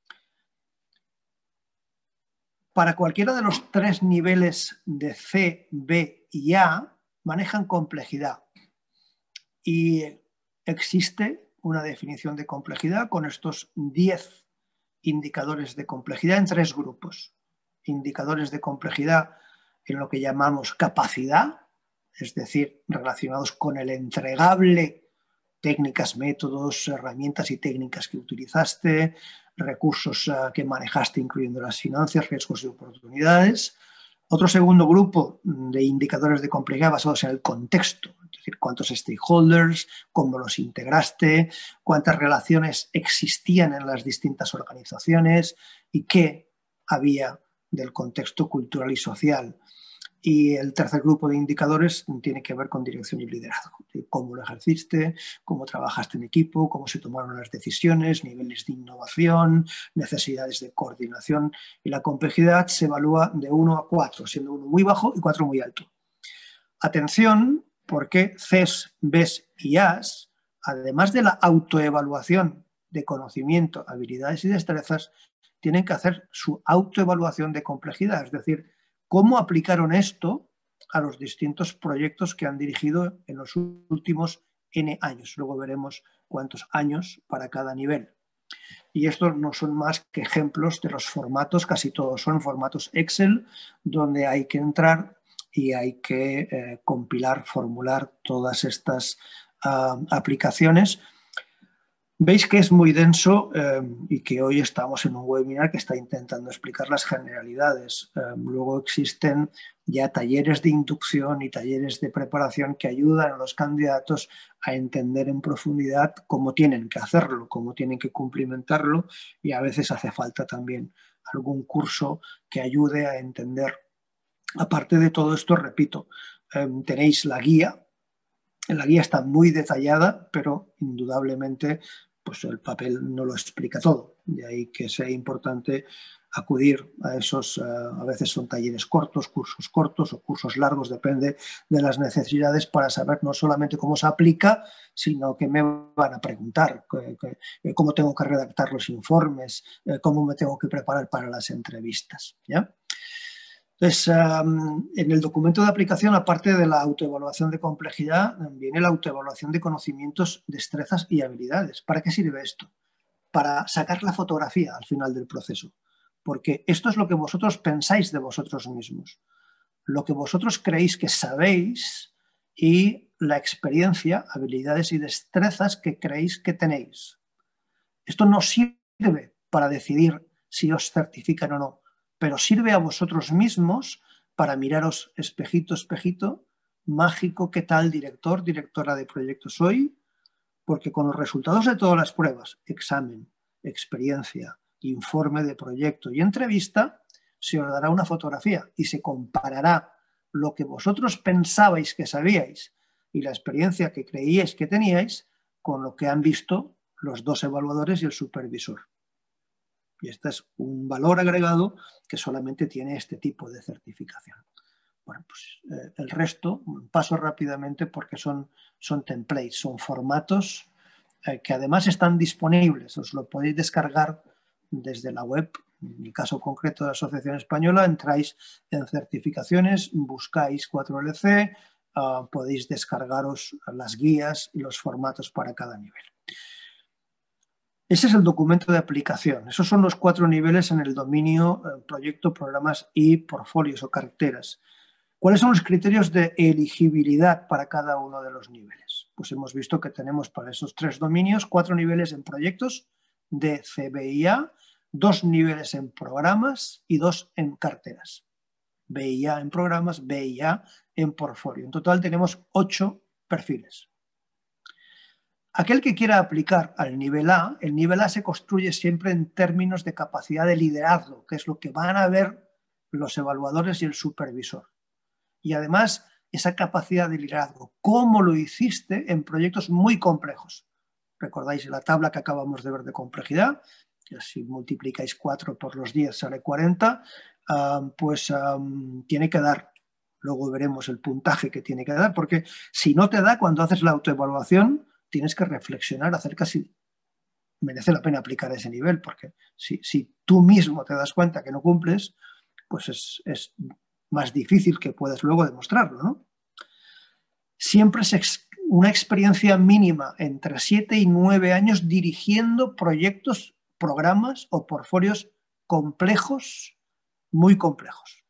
Para cualquiera de los tres niveles de C, B y A manejan complejidad, y existe una definición de complejidad con estos diez indicadores de complejidad en tres grupos. Indicadores de complejidad en lo que llamamos capacidad, es decir, relacionados con el entregable, técnicas, métodos, herramientas y técnicas que utilizaste, recursos uh, que manejaste, incluyendo las finanzas, riesgos y oportunidades. Otro segundo grupo de indicadores de complejidad basados en el contexto, es decir, cuántos stakeholders, cómo los integraste, cuántas relaciones existían en las distintas organizaciones y qué había del contexto cultural y social. Y el tercer grupo de indicadores tiene que ver con dirección y liderazgo, cómo lo ejerciste, cómo trabajaste en equipo, cómo se tomaron las decisiones, niveles de innovación, necesidades de coordinación. Y la complejidad se evalúa de uno a cuatro, siendo uno muy bajo y cuatro muy alto. Atención, porque C E S, B E S y A S, además de la autoevaluación de conocimiento, habilidades y destrezas, tienen que hacer su autoevaluación de complejidad, es decir, cómo aplicaron esto a los distintos proyectos que han dirigido en los últimos N años. Luego veremos cuántos años para cada nivel. Y estos no son más que ejemplos de los formatos, casi todos son formatos Excel, donde hay que entrar y hay que eh, compilar, formular todas estas uh, aplicaciones. Veis que es muy denso eh, y que hoy estamos en un webinar que está intentando explicar las generalidades. Eh, luego existen ya talleres de inducción y talleres de preparación que ayudan a los candidatos a entender en profundidad cómo tienen que hacerlo, cómo tienen que cumplimentarlo, y a veces hace falta también algún curso que ayude a entender. Aparte de todo esto, repito, eh, tenéis la guía. La guía está muy detallada, pero indudablemente pues el papel no lo explica todo. De ahí que sea importante acudir a esos, uh, a veces son talleres cortos, cursos cortos o cursos largos, depende de las necesidades, para saber no solamente cómo se aplica, sino que me van a preguntar, que, que, cómo tengo que redactar los informes, eh, cómo me tengo que preparar para las entrevistas, ¿ya? Entonces, um, en el documento de aplicación, aparte de la autoevaluación de complejidad, viene la autoevaluación de conocimientos, destrezas y habilidades. ¿Para qué sirve esto? Para sacar la fotografía al final del proceso. Porque esto es lo que vosotros pensáis de vosotros mismos, lo que vosotros creéis que sabéis y la experiencia, habilidades y destrezas que creéis que tenéis. Esto no sirve para decidir si os certifican o no, pero sirve a vosotros mismos para miraros espejito, espejito, mágico, ¿qué tal, director, directora de proyecto soy? Porque con los resultados de todas las pruebas, examen, experiencia, informe de proyecto y entrevista, se os dará una fotografía y se comparará lo que vosotros pensabais que sabíais y la experiencia que creíais que teníais con lo que han visto los dos evaluadores y el supervisor. Y este es un valor agregado que solamente tiene este tipo de certificación. Bueno, pues eh, el resto paso rápidamente porque son, son templates, son formatos eh, que además están disponibles. Os lo podéis descargar desde la web. En el caso concreto de la Asociación Española, entráis en certificaciones, buscáis cuatro L C, uh, podéis descargaros las guías y los formatos para cada nivel. Ese es el documento de aplicación. Esos son los cuatro niveles en el dominio eh, proyecto, programas y portfolios o carteras. ¿Cuáles son los criterios de elegibilidad para cada uno de los niveles? Pues hemos visto que tenemos para esos tres dominios cuatro niveles en proyectos, D, C, B y A, dos niveles en programas y dos en carteras. B y A en programas, B y A en portfolio. En total tenemos ocho perfiles. Aquel que quiera aplicar al nivel A, el nivel A se construye siempre en términos de capacidad de liderazgo, que es lo que van a ver los evaluadores y el supervisor. Y además, esa capacidad de liderazgo, ¿cómo lo hiciste en proyectos muy complejos? ¿Recordáis la tabla que acabamos de ver de complejidad? Que si multiplicáis cuatro por los diez sale cuarenta, um, pues um, tiene que dar. Luego veremos el puntaje que tiene que dar, porque si no te da cuando haces la autoevaluación, tienes que reflexionar acerca si merece la pena aplicar a ese nivel, porque si, si tú mismo te das cuenta que no cumples, pues es, es más difícil que puedas luego demostrarlo, ¿no? Siempre es ex, una experiencia mínima entre siete y nueve años dirigiendo proyectos, programas o portfolios complejos, muy complejos.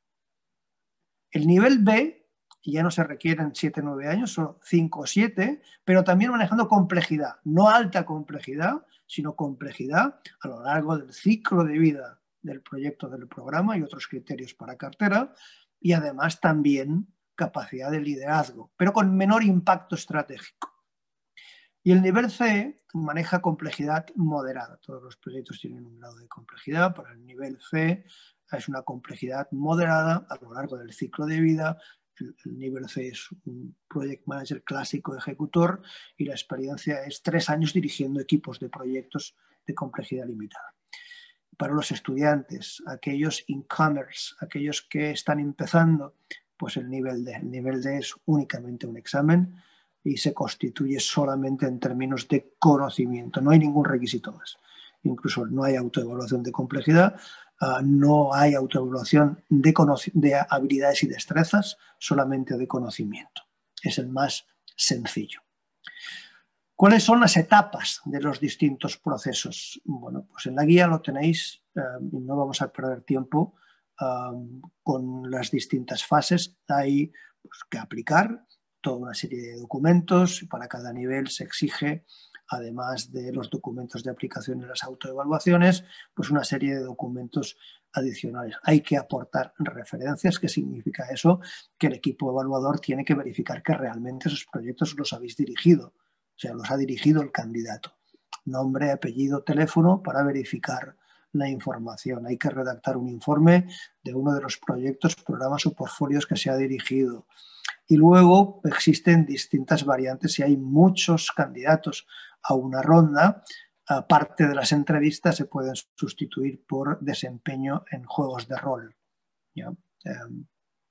El nivel B ya no se requieren siete o nueve años, son cinco o siete, pero también manejando complejidad, no alta complejidad, sino complejidad a lo largo del ciclo de vida del proyecto, del programa y otros criterios para cartera, y además también capacidad de liderazgo, pero con menor impacto estratégico. Y el nivel C maneja complejidad moderada. Todos los proyectos tienen un grado de complejidad, pero el nivel C es una complejidad moderada a lo largo del ciclo de vida. El, el nivel C es un project manager clásico ejecutor y la experiencia es tres años dirigiendo equipos de proyectos de complejidad limitada. Para los estudiantes, aquellos incomers, aquellos que están empezando, pues el nivel D. El nivel D es únicamente un examen y se constituye solamente en términos de conocimiento. No hay ningún requisito más. Incluso no hay autoevaluación de complejidad, uh, no hay autoevaluación de, de habilidades y destrezas, solamente de conocimiento. Es el más sencillo. ¿Cuáles son las etapas de los distintos procesos? Bueno, pues en la guía lo tenéis, eh, y no vamos a perder tiempo eh, con las distintas fases. Hay pues, que aplicar toda una serie de documentos. Para cada nivel se exige, además de los documentos de aplicación y las autoevaluaciones, pues una serie de documentos adicionales. Hay que aportar referencias. ¿Qué significa eso? Que el equipo evaluador tiene que verificar que realmente esos proyectos los habéis dirigido. O sea, los ha dirigido el candidato. Nombre, apellido, teléfono para verificar la información. Hay que redactar un informe de uno de los proyectos, programas o portfolios que se ha dirigido. Y luego existen distintas variantes. Si hay muchos candidatos a una ronda, aparte de las entrevistas, se pueden sustituir por desempeño en juegos de rol. ¿Ya? Eh,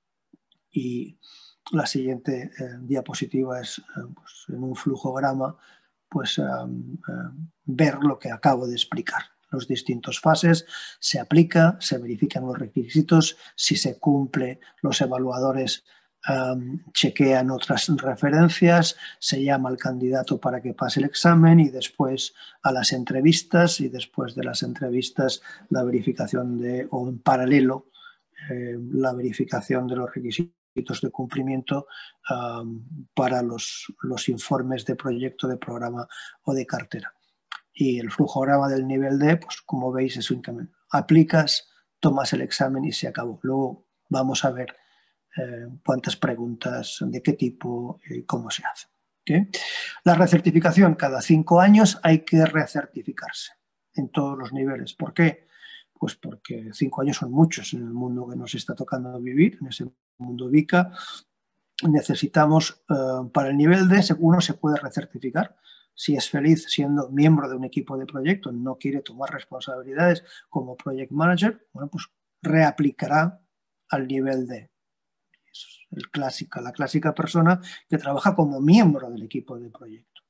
y la siguiente eh, diapositiva es eh, pues, en un flujograma pues, eh, eh, ver lo que acabo de explicar. Las distintas fases, se aplica, se verifican los requisitos, si se cumple, los evaluadores eh, chequean otras referencias, se llama al candidato para que pase el examen y después a las entrevistas y después de las entrevistas la verificación de, o en paralelo, eh, la verificación de los requisitos de cumplimiento um, para los, los informes de proyecto, de programa o de cartera. Y el flujograma del nivel D, pues como veis, es únicamente aplicas, tomas el examen y se acabó. Luego vamos a ver eh, cuántas preguntas, de qué tipo y cómo se hace. ¿Okay? La recertificación, cada cinco años hay que recertificarse en todos los niveles. ¿Por qué? Pues porque cinco años son muchos en el mundo que nos está tocando vivir, en ese mundo V I C A. Necesitamos, eh, para el nivel D, uno se puede recertificar. Si es feliz siendo miembro de un equipo de proyecto, no quiere tomar responsabilidades como project manager, bueno, pues reaplicará al nivel D. Es el clásica, la clásica persona que trabaja como miembro del equipo de proyecto.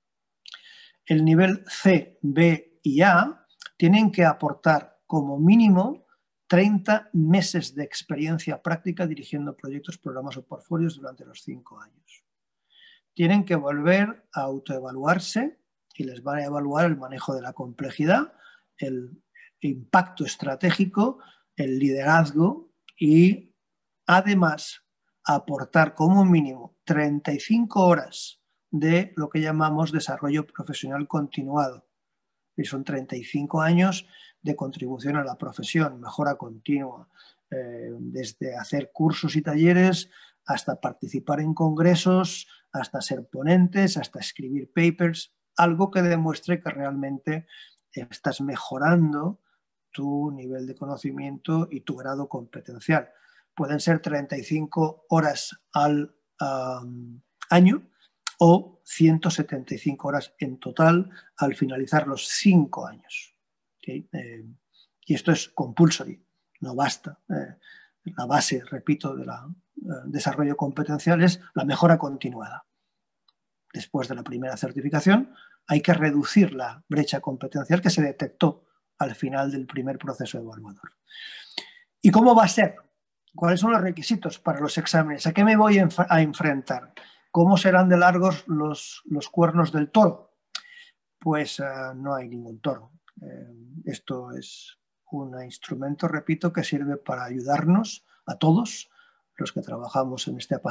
El nivel C, B y A tienen que aportar como mínimo treinta meses de experiencia práctica dirigiendo proyectos, programas o portfolios durante los cinco años. Tienen que volver a autoevaluarse y les van a evaluar el manejo de la complejidad, el impacto estratégico, el liderazgo y además aportar como mínimo treinta y cinco horas de lo que llamamos desarrollo profesional continuado. Y son treinta y cinco años de contribución a la profesión, mejora continua, eh, desde hacer cursos y talleres hasta participar en congresos, hasta ser ponentes, hasta escribir papers, algo que demuestre que realmente estás mejorando tu nivel de conocimiento y tu grado competencial. Pueden ser treinta y cinco horas al um, año o ciento setenta y cinco horas en total al finalizar los cinco años. ¿Okay? Eh, y esto es compulsory, no basta. Eh, la base, repito, del eh, desarrollo competencial es la mejora continuada. Después de la primera certificación, hay que reducir la brecha competencial que se detectó al final del primer proceso evaluador. ¿Y cómo va a ser? ¿Cuáles son los requisitos para los exámenes? ¿A qué me voy a enfrentar? ¿Cómo serán de largos los, los cuernos del toro? Pues uh, no hay ningún toro. Eh, esto es un instrumento, repito, que sirve para ayudarnos a todos los que trabajamos en este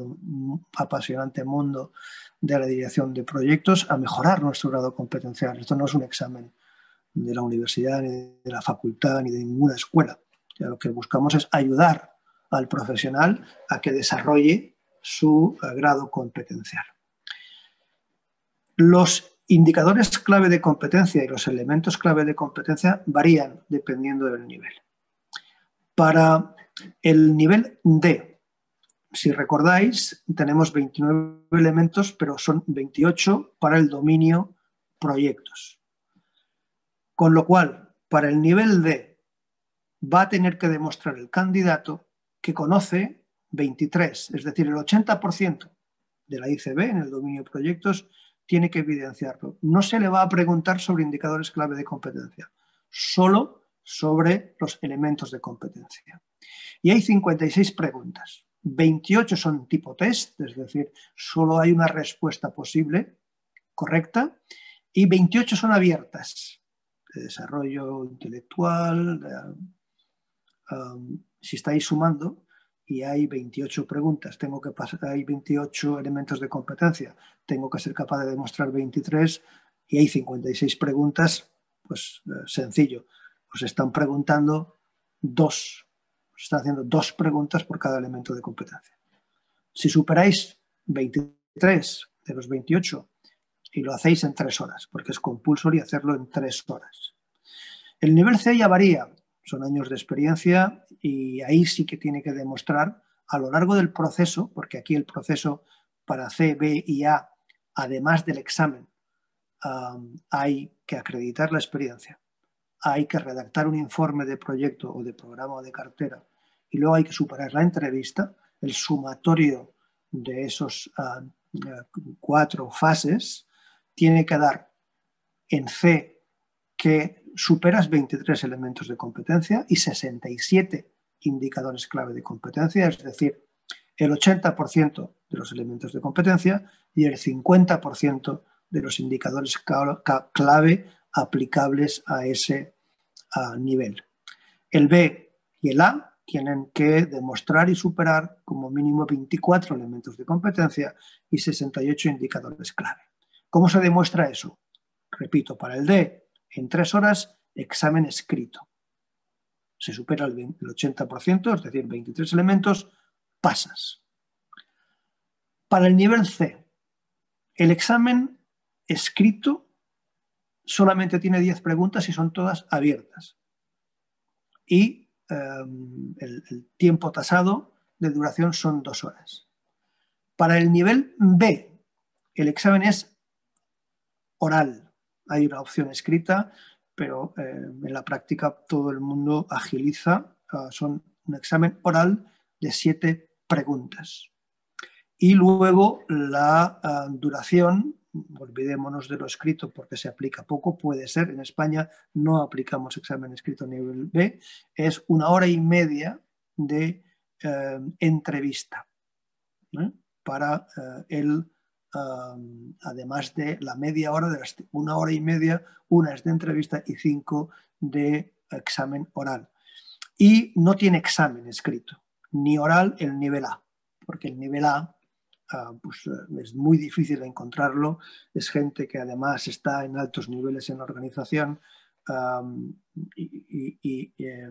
apasionante mundo de la dirección de proyectos a mejorar nuestro grado competencial. Esto no es un examen de la universidad, ni de la facultad, ni de ninguna escuela. O sea, lo que buscamos es ayudar al profesional a que desarrolle su grado competencial. Los indicadores clave de competencia y los elementos clave de competencia varían dependiendo del nivel. Para el nivel D, si recordáis, tenemos veintinueve elementos, pero son veintiocho para el dominio proyectos. Con lo cual, para el nivel D, va a tener que demostrar el candidato que conoce veintitrés, es decir, el ochenta por ciento de la I C B en el dominio de proyectos tiene que evidenciarlo. No se le va a preguntar sobre indicadores clave de competencia, solo sobre los elementos de competencia. Y hay cincuenta y seis preguntas. veintiocho son tipo test, es decir, solo hay una respuesta posible, correcta, y veintiocho son abiertas, de desarrollo intelectual, de, um, si estáis sumando, y hay veintiocho preguntas, tengo que pasar, hay veintiocho elementos de competencia, tengo que ser capaz de demostrar veintitrés, y hay cincuenta y seis preguntas, pues eh, sencillo, os están preguntando dos, os están haciendo dos preguntas por cada elemento de competencia. Si superáis veintitrés de los veintiocho, y lo hacéis en tres horas, porque es compulsory hacerlo en tres horas. El nivel C ya varía, son años de experiencia y ahí sí que tiene que demostrar a lo largo del proceso, porque aquí el proceso para C, B y A, además del examen, um, hay que acreditar la experiencia, hay que redactar un informe de proyecto o de programa o de cartera y luego hay que superar la entrevista, el sumatorio de esos uh, uh, cuatro fases tiene que dar en C que superas veintitrés elementos de competencia y sesenta y siete indicadores clave de competencia, es decir, el ochenta por ciento de los elementos de competencia y el cincuenta por ciento de los indicadores clave aplicables a ese a nivel. El B y el A tienen que demostrar y superar como mínimo veinticuatro elementos de competencia y sesenta y ocho indicadores clave. ¿Cómo se demuestra eso? Repito, para el D, en tres horas, examen escrito. Se supera el ochenta por ciento, es decir, veintitrés elementos, pasas. Para el nivel C, el examen escrito solamente tiene diez preguntas y son todas abiertas. Y eh, el, el tiempo tasado de duración son dos horas. Para el nivel B, el examen es oral. Hay una opción escrita, pero eh, en la práctica todo el mundo agiliza. Uh, son un examen oral de siete preguntas. Y luego la uh, duración, olvidémonos de lo escrito porque se aplica poco, puede ser, en España no aplicamos examen escrito nivel B, es una hora y media de eh, entrevista, ¿eh? Para eh, el, um, además de la media hora, de las, una hora y media, una es de entrevista y cinco de examen oral. Y no tiene examen escrito, ni oral el nivel A, porque el nivel A Uh, pues, uh, es muy difícil encontrarlo, es gente que además está en altos niveles en la organización um, y, y, y eh,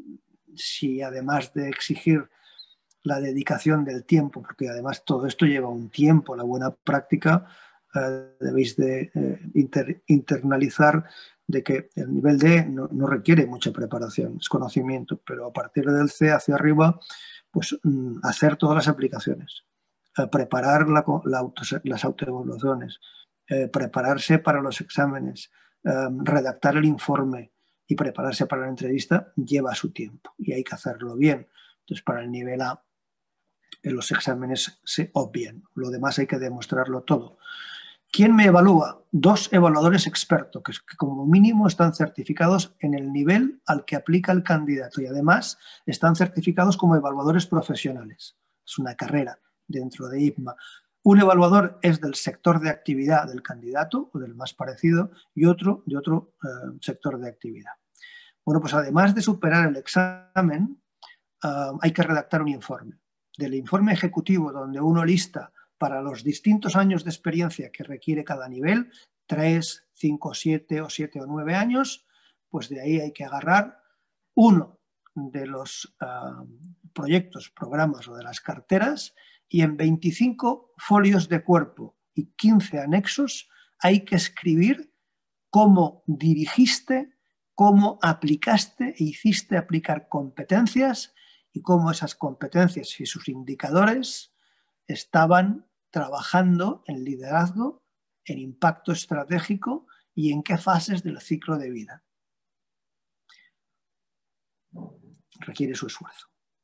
si además de exigir la dedicación del tiempo, porque además todo esto lleva un tiempo, la buena práctica, uh, debéis de eh, inter, internalizar de que el nivel D no, no requiere mucha preparación, es conocimiento, pero a partir del C hacia arriba, pues um, hacer todas las aplicaciones. Preparar la, la auto, las autoevaluaciones, eh, prepararse para los exámenes, eh, redactar el informe y prepararse para la entrevista lleva su tiempo y hay que hacerlo bien. Entonces, para el nivel A, en los exámenes se obvian, lo demás hay que demostrarlo todo. ¿Quién me evalúa? Dos evaluadores expertos que, que como mínimo están certificados en el nivel al que aplica el candidato y además están certificados como evaluadores profesionales. Es una carrera dentro de I P M A. Un evaluador es del sector de actividad del candidato o del más parecido y otro de otro eh, sector de actividad. Bueno, pues además de superar el examen, eh, hay que redactar un informe. Del informe ejecutivo donde uno lista para los distintos años de experiencia que requiere cada nivel, tres, cinco, siete o siete o nueve años, pues de ahí hay que agarrar uno de los uh, proyectos, programas o de las carteras y en veinticinco folios de cuerpo y quince anexos hay que escribir cómo dirigiste, cómo aplicaste e hiciste aplicar competencias y cómo esas competencias y sus indicadores estaban trabajando en liderazgo, en impacto estratégico y en qué fases del ciclo de vida. Requiere su esfuerzo.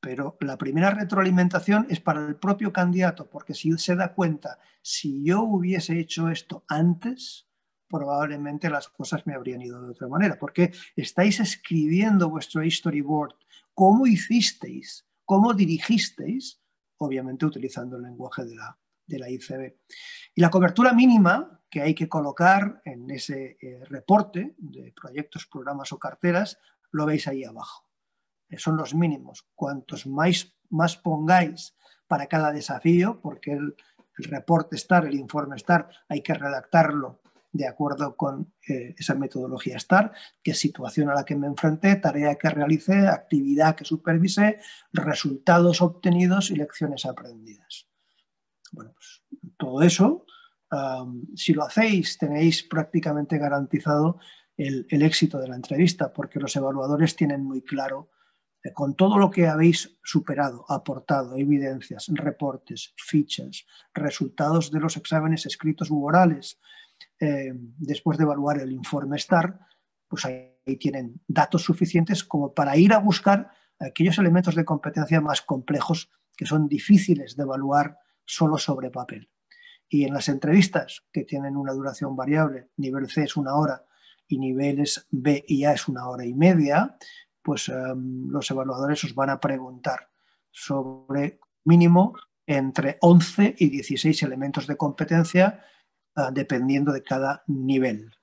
pero la primera retroalimentación es para el propio candidato, porque si se da cuenta, si yo hubiese hecho esto antes, probablemente las cosas me habrían ido de otra manera, porque estáis escribiendo vuestro storyboard, cómo hicisteis, cómo dirigisteis, obviamente utilizando el lenguaje de la, de la I C B. Y la cobertura mínima que hay que colocar en ese eh, reporte de proyectos, programas o carteras, lo veis ahí abajo. Son los mínimos. Cuantos más, más pongáis para cada desafío, porque el, el reporte STAR, el informe STAR, hay que redactarlo de acuerdo con eh, esa metodología STAR, que es situación a la que me enfrenté, tarea que realicé, actividad que supervisé, resultados obtenidos y lecciones aprendidas. Bueno, pues todo eso, um, si lo hacéis, tenéis prácticamente garantizado el, el éxito de la entrevista, porque los evaluadores tienen muy claro, eh, con todo lo que habéis superado, aportado, evidencias, reportes, fichas, resultados de los exámenes escritos u orales, eh, después de evaluar el informe STAR, pues ahí, ahí tienen datos suficientes como para ir a buscar aquellos elementos de competencia más complejos que son difíciles de evaluar solo sobre papel. Y en las entrevistas que tienen una duración variable, nivel C es una hora y niveles B y A es una hora y media, pues um, los evaluadores os van a preguntar sobre mínimo entre once y dieciséis elementos de competencia uh, dependiendo de cada nivel.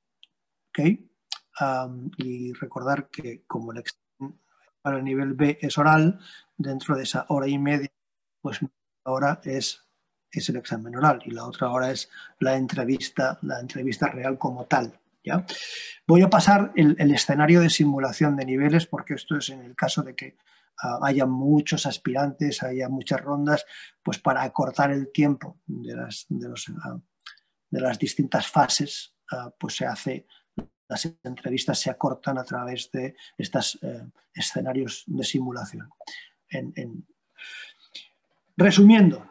¿Okay? Um, y recordar que como el examen para el nivel B es oral, dentro de esa hora y media, pues ahora es, es el examen oral y la otra hora es la entrevista, la entrevista real como tal. ¿Ya? Voy a pasar el, el escenario de simulación de niveles porque esto es en el caso de que uh, haya muchos aspirantes, haya muchas rondas, pues para acortar el tiempo de las, de los, uh, de las distintas fases, uh, pues se hace, las entrevistas se acortan a través de estos uh, escenarios de simulación. En, en... Resumiendo,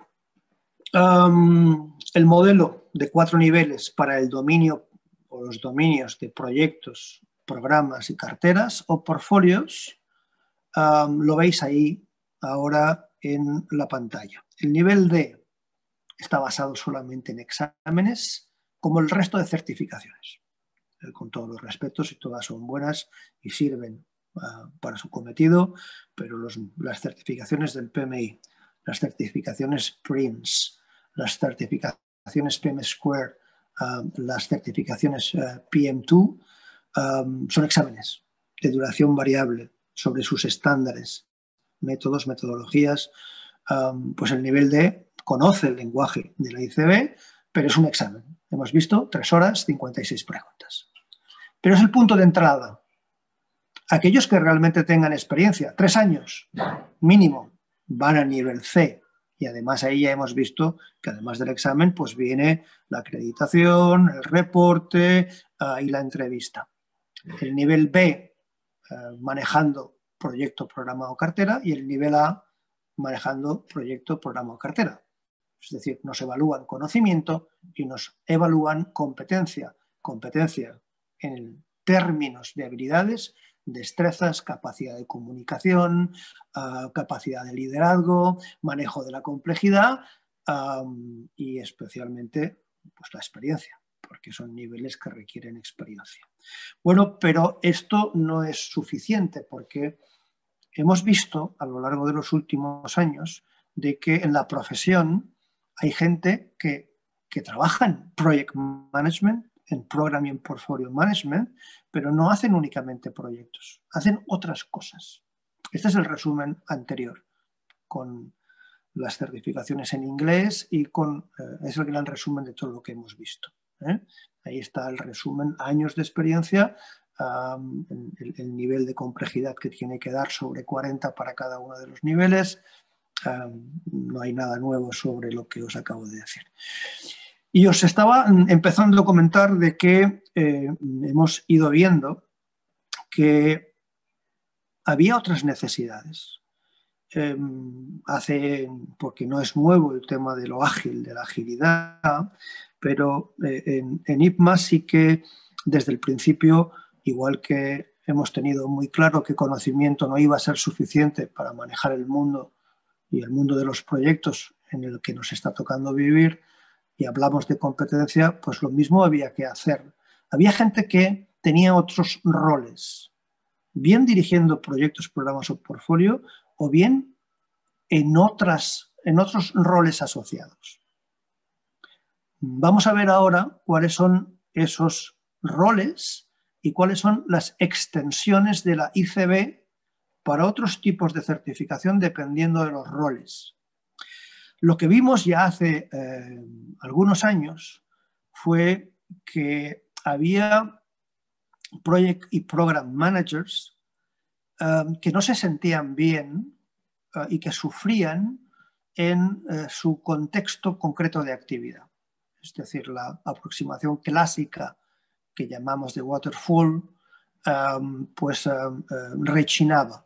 um, el modelo de cuatro niveles para el dominio o los dominios de proyectos, programas y carteras o portfolios, um, lo veis ahí ahora en la pantalla. El nivel D está basado solamente en exámenes, como el resto de certificaciones, eh, con todos los respetos y todas son buenas y sirven uh, para su cometido, pero los, las certificaciones del P M I, las certificaciones PRINCE, las certificaciones P M Square, Uh, las certificaciones uh, P M dos um, son exámenes de duración variable sobre sus estándares, métodos, metodologías. Um, pues el nivel D conoce el lenguaje de la I C B, pero es un examen. Hemos visto tres horas, cincuenta y seis preguntas. Pero es el punto de entrada. Aquellos que realmente tengan experiencia, tres años mínimo, van a nivel C. Y además ahí ya hemos visto que además del examen pues viene la acreditación, el reporte uh, y la entrevista. El nivel B uh, manejando proyecto, programa o cartera y el nivel A manejando proyecto, programa o cartera. Es decir, nos evalúan conocimiento y nos evalúan competencia. Competencia en términos de habilidades, destrezas, capacidad de comunicación, uh, capacidad de liderazgo, manejo de la complejidad um, y especialmente pues, la experiencia, porque son niveles que requieren experiencia. Bueno, pero esto no es suficiente porque hemos visto a lo largo de los últimos años de que en la profesión hay gente que, que trabaja en Project Management, en Programming Portfolio Management, pero no hacen únicamente proyectos, hacen otras cosas. Este es el resumen anterior, con las certificaciones en inglés y con, eh, es el gran resumen de todo lo que hemos visto. ¿eh? Ahí está el resumen, años de experiencia, um, el, el nivel de complejidad que tiene que dar sobre cuarenta para cada uno de los niveles. Um, no hay nada nuevo sobre lo que os acabo de decir. Y os estaba empezando a comentar de que eh, hemos ido viendo que había otras necesidades. Eh, hace, porque no es nuevo el tema de lo ágil, de la agilidad, pero eh, en, en I P M A sí que desde el principio, igual que hemos tenido muy claro que conocimiento no iba a ser suficiente para manejar el mundo y el mundo de los proyectos en el que nos está tocando vivir, y hablamos de competencia, pues lo mismo había que hacer. Había gente que tenía otros roles, bien dirigiendo proyectos, programas o portfolio, o bien en, otras, en otros roles asociados. Vamos a ver ahora cuáles son esos roles y cuáles son las extensiones de la I C B para otros tipos de certificación dependiendo de los roles. Lo que vimos ya hace eh, algunos años fue que había project y program managers eh, que no se sentían bien eh, y que sufrían en eh, su contexto concreto de actividad. Es decir, la aproximación clásica que llamamos de waterfall, um, pues um, uh, rechinaba.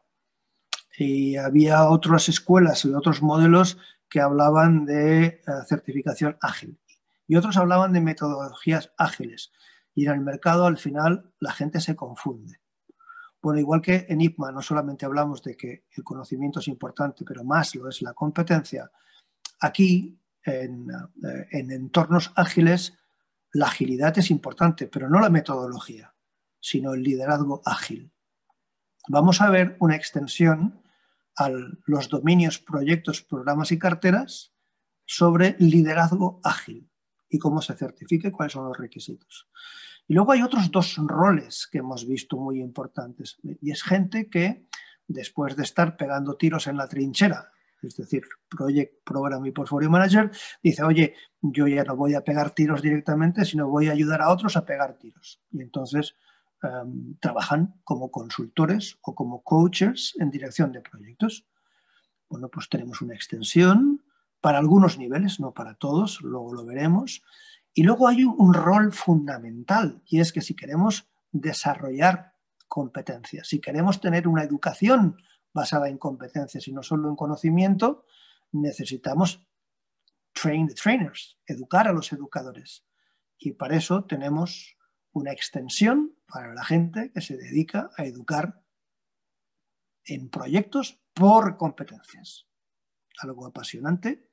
Y había otras escuelas y otros modelos que hablaban de uh, certificación ágil y otros hablaban de metodologías ágiles. Y en el mercado, al final, la gente se confunde. Bueno, igual que en I P M A no solamente hablamos de que el conocimiento es importante, pero más lo es la competencia, aquí en, en entornos ágiles la agilidad es importante, pero no la metodología, sino el liderazgo ágil. Vamos a ver una extensión a los dominios, proyectos, programas y carteras sobre liderazgo ágil y cómo se certifica y cuáles son los requisitos. Y luego hay otros dos roles que hemos visto muy importantes, y es gente que después de estar pegando tiros en la trinchera, es decir, Project, Program y Portfolio Manager, dice, oye, yo ya no voy a pegar tiros directamente, sino voy a ayudar a otros a pegar tiros. Y entonces um, trabajan como consultores o como coaches en dirección de proyectos. Bueno, pues tenemos una extensión para algunos niveles, no para todos, luego lo veremos. Y luego hay un, un rol fundamental, y es que si queremos desarrollar competencias, si queremos tener una educación basada en competencias y no solo en conocimiento, necesitamos train the trainers, educar a los educadores. Y para eso tenemos una extensión para la gente que se dedica a educar en proyectos por competencias. Algo apasionante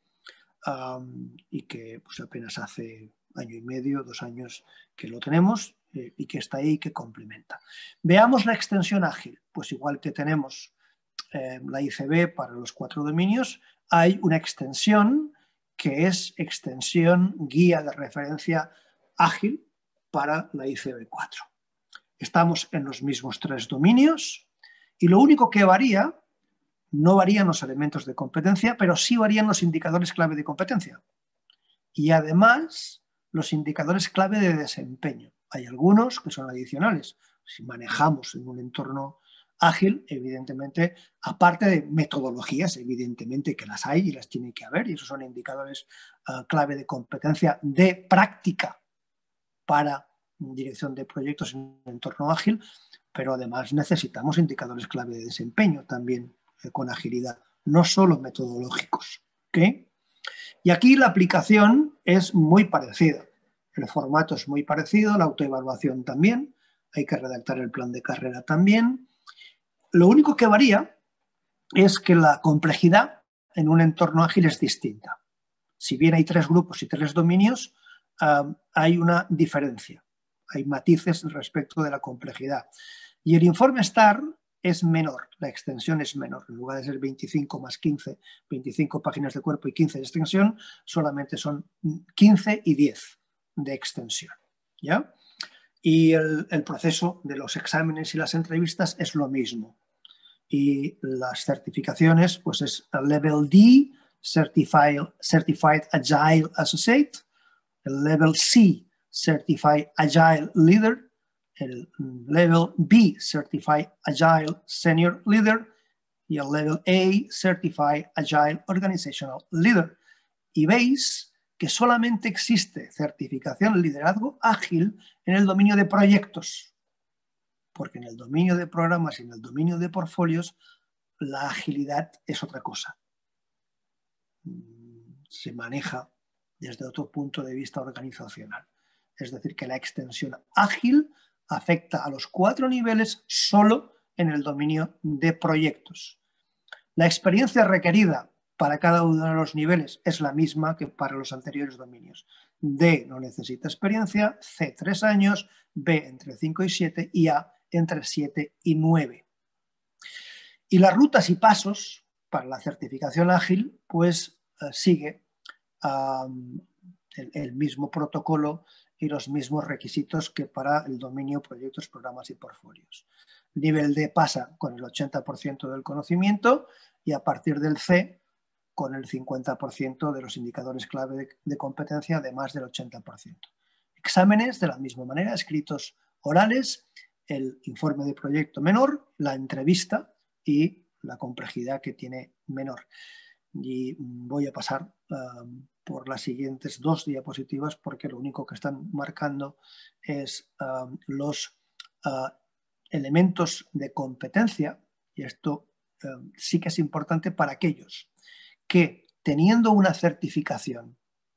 um, y que pues, apenas hace año y medio, dos años que lo tenemos eh, y que está ahí y que complementa. Veamos la extensión ágil. Pues igual que tenemos Eh, la I C B para los cuatro dominios, hay una extensión que es extensión guía de referencia ágil para la I C B cuatro. Estamos en los mismos tres dominios y lo único que varía, no varían los elementos de competencia, pero sí varían los indicadores clave de competencia. Y además, los indicadores clave de desempeño. Hay algunos que son adicionales. Si manejamos en un entorno ágil, evidentemente, aparte de metodologías, evidentemente que las hay y las tiene que haber, y esos son indicadores uh, clave de competencia de práctica para dirección de proyectos en un entorno ágil, pero además necesitamos indicadores clave de desempeño también eh, con agilidad, no solo metodológicos. ¿Okay? Y aquí la aplicación es muy parecida, el formato es muy parecido, la autoevaluación también, hay que redactar el plan de carrera también. Lo único que varía es que la complejidad en un entorno ágil es distinta. Si bien hay tres grupos y tres dominios, uh, hay una diferencia. Hay matices respecto de la complejidad. Y el informe STAR es menor, la extensión es menor. En lugar de ser veinticinco más quince, veinticinco páginas de cuerpo y quince de extensión, solamente son quince y diez de extensión. ¿Ya? Y el, el proceso de los exámenes y las entrevistas es lo mismo. Y las certificaciones, pues es el Level D, Certified, Certified Agile Associate, el Level C, Certified Agile Leader, el Level B, Certified Agile Senior Leader y el Level A, Certified Agile Organizational Leader. Y veis que solamente existe certificación de liderazgo ágil en el dominio de proyectos, porque en el dominio de programas y en el dominio de portfolios la agilidad es otra cosa. Se maneja desde otro punto de vista organizacional. Es decir, que la extensión ágil afecta a los cuatro niveles solo en el dominio de proyectos. La experiencia requerida para cada uno de los niveles es la misma que para los anteriores dominios. D no necesita experiencia, C tres años, B entre cinco y siete y A entre siete y nueve. Y las rutas y pasos para la certificación ágil pues eh, sigue um, el, el mismo protocolo y los mismos requisitos que para el dominio proyectos, programas y portfolios. El nivel D pasa con el ochenta por ciento del conocimiento y a partir del C con el cincuenta por ciento de los indicadores clave de, de competencia, además del ochenta por ciento. Exámenes de la misma manera, escritos orales, el informe de proyecto menor, la entrevista y la complejidad que tiene menor. Y voy a pasar um, por las siguientes dos diapositivas porque lo único que están marcando es um, los uh, elementos de competencia, y esto um, sí que es importante para aquellos que teniendo una certificación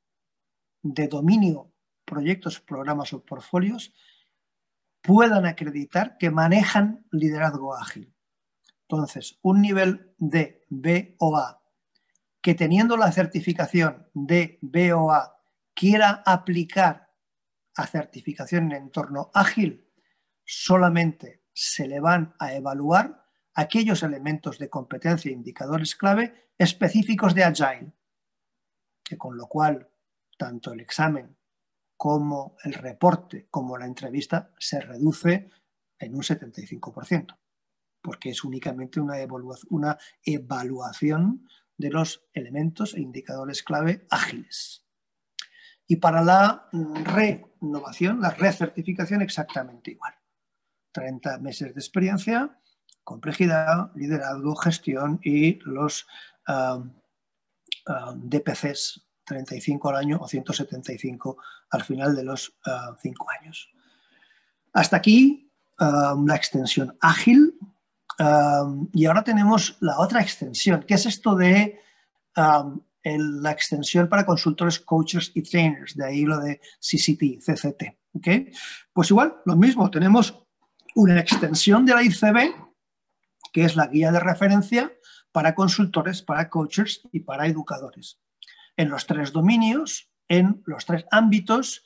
de dominio, proyectos, programas o portfolios, puedan acreditar que manejan liderazgo ágil. Entonces, un nivel de B o A que teniendo la certificación de B o A quiera aplicar a certificación en entorno ágil, solamente se le van a evaluar aquellos elementos de competencia e indicadores clave específicos de Agile, que con lo cual tanto el examen como el reporte como la entrevista se reduce en un setenta y cinco por ciento, porque es únicamente una evaluación, una evaluación de los elementos e indicadores clave ágiles. Y para la renovación, la recertificación, exactamente igual. treinta meses de experiencia, complejidad, liderazgo, gestión y los uh, uh, D P Cs, treinta y cinco al año o ciento setenta y cinco al final de los uh, cinco años. Hasta aquí uh, la extensión ágil. Um, y ahora tenemos la otra extensión, que es esto de um, el, la extensión para consultores, coaches y trainers, de ahí lo de C C T, C C T. ¿Okay? Pues igual, lo mismo, tenemos una extensión de la I C B, que es la guía de referencia para consultores, para coaches y para educadores. En los tres dominios, en los tres ámbitos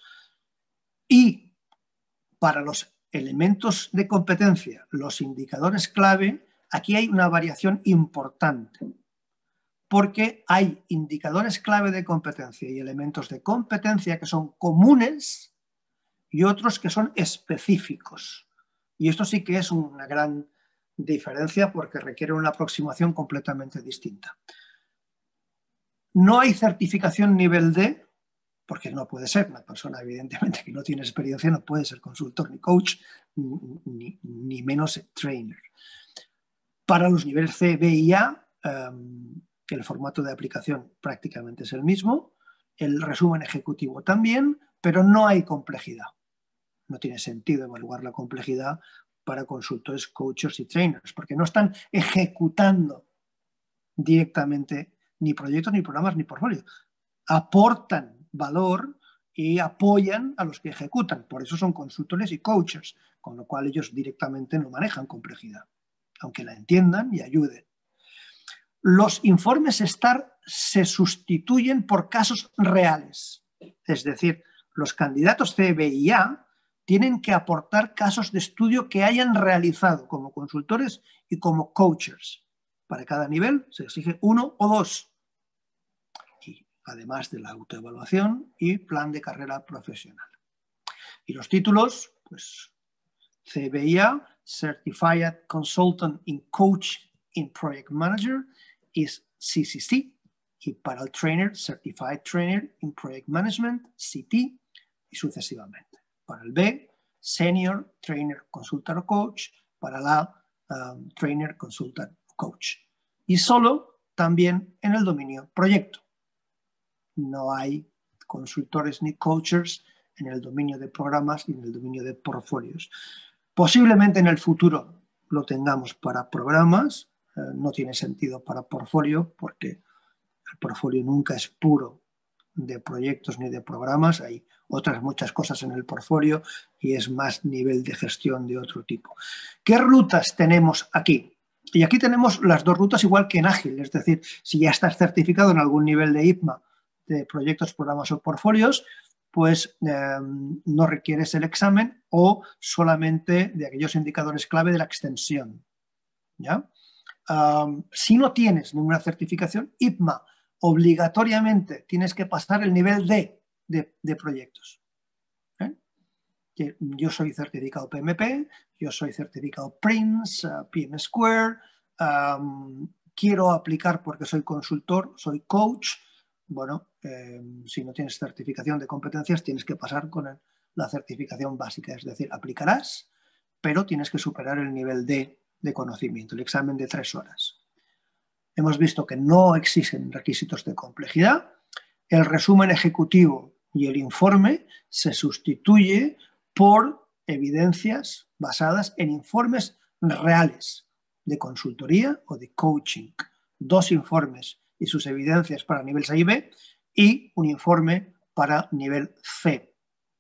y para los elementos de competencia, los indicadores clave, aquí hay una variación importante, porque hay indicadores clave de competencia y elementos de competencia que son comunes y otros que son específicos. Y esto sí que es una gran diferencia porque requiere una aproximación completamente distinta. No hay certificación nivel D, porque no puede ser, una persona evidentemente que no tiene experiencia no puede ser consultor ni coach, ni, ni menos trainer. Para los niveles C, B y A, um, el formato de aplicación prácticamente es el mismo, el resumen ejecutivo también, pero no hay complejidad. No tiene sentido evaluar la complejidad para consultores, coaches y trainers, porque no están ejecutando directamente ni proyectos, ni programas, ni portfolios. Aportan valor y apoyan a los que ejecutan. Por eso son consultores y coaches, con lo cual ellos directamente no manejan complejidad, aunque la entiendan y ayuden. Los informes STAR se sustituyen por casos reales. Es decir, los candidatos C, B y A tienen que aportar casos de estudio que hayan realizado como consultores y como coaches. Para cada nivel se exige uno o dos. Y además de la autoevaluación y plan de carrera profesional. Y los títulos, pues C B I A, Certified Consultant in Coach in Project Manager, es C C C. Y para el trainer, Certified Trainer in Project Management, C T, y sucesivamente. Para el B, Senior Trainer Consultant Coach. Para la um, Trainer Consultant Coach. Y solo también en el dominio proyecto. No hay consultores ni coaches en el dominio de programas y en el dominio de portfolios. Posiblemente en el futuro lo tengamos para programas, eh, no tiene sentido para portfolio porque el portfolio nunca es puro de proyectos ni de programas, hay otras muchas cosas en el portfolio y es más nivel de gestión de otro tipo. ¿Qué rutas tenemos aquí? Y aquí tenemos las dos rutas igual que en Ágil, es decir, si ya estás certificado en algún nivel de I P M A de proyectos, programas o portfolios, pues eh, no requieres el examen o solamente de aquellos indicadores clave de la extensión, ¿ya? Um, si no tienes ninguna certificación, I P M A obligatoriamente tienes que pasar el nivel D de, de proyectos. ¿eh? Yo soy certificado P M P, yo soy certificado Prince, uh, P M Square, um, quiero aplicar porque soy consultor, soy coach. Bueno, eh, si no tienes certificación de competencias, tienes que pasar con el, la certificación básica, es decir, aplicarás, pero tienes que superar el nivel D de conocimiento, el examen de tres horas. Hemos visto que no existen requisitos de complejidad. El resumen ejecutivo y el informe se sustituye por evidencias basadas en informes reales de consultoría o de coaching. Dos informes y sus evidencias para nivel C y B y un informe para nivel C.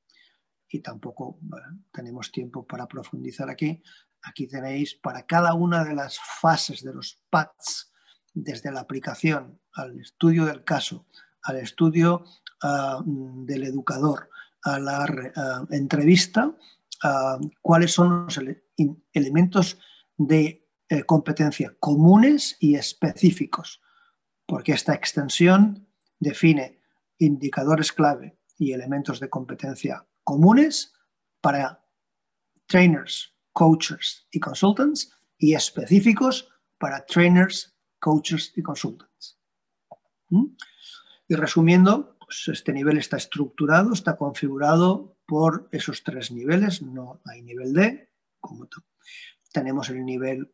Y tampoco bueno, tenemos tiempo para profundizar aquí. Aquí tenéis para cada una de las fases de los P A Ts, desde la aplicación al estudio del caso, al estudio uh, del educador, a la uh, entrevista, uh, cuáles son los ele elementos de eh, competencia comunes y específicos, porque esta extensión define indicadores clave y elementos de competencia comunes para trainers, coaches y consultants y específicos para trainers, coaches y consultants. ¿Mm? Y resumiendo, pues este nivel está estructurado, está configurado por esos tres niveles, no hay nivel D, como tenemos el nivel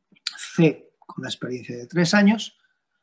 C con la experiencia de tres años,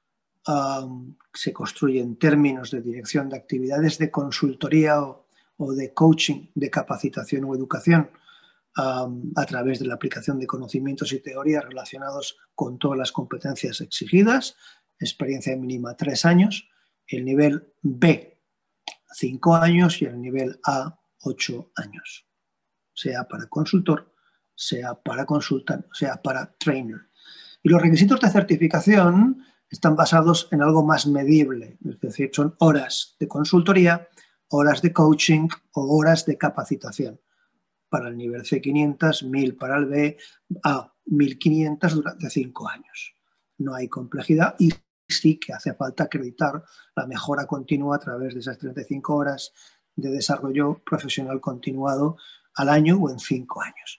um, se construye en términos de dirección de actividades de consultoría o, o de coaching, de capacitación o educación, Um, a través de la aplicación de conocimientos y teorías relacionados con todas las competencias exigidas, experiencia mínima tres años, el nivel B cinco años y el nivel A ocho años, sea para consultor, sea para consultant, sea para trainer. Y los requisitos de certificación están basados en algo más medible, es decir, son horas de consultoría, horas de coaching o horas de capacitación. Para el nivel C quinientos, mil para el B, a mil quinientos durante cinco años. No hay complejidad y sí que hace falta acreditar la mejora continua a través de esas treinta y cinco horas de desarrollo profesional continuado al año o en cinco años.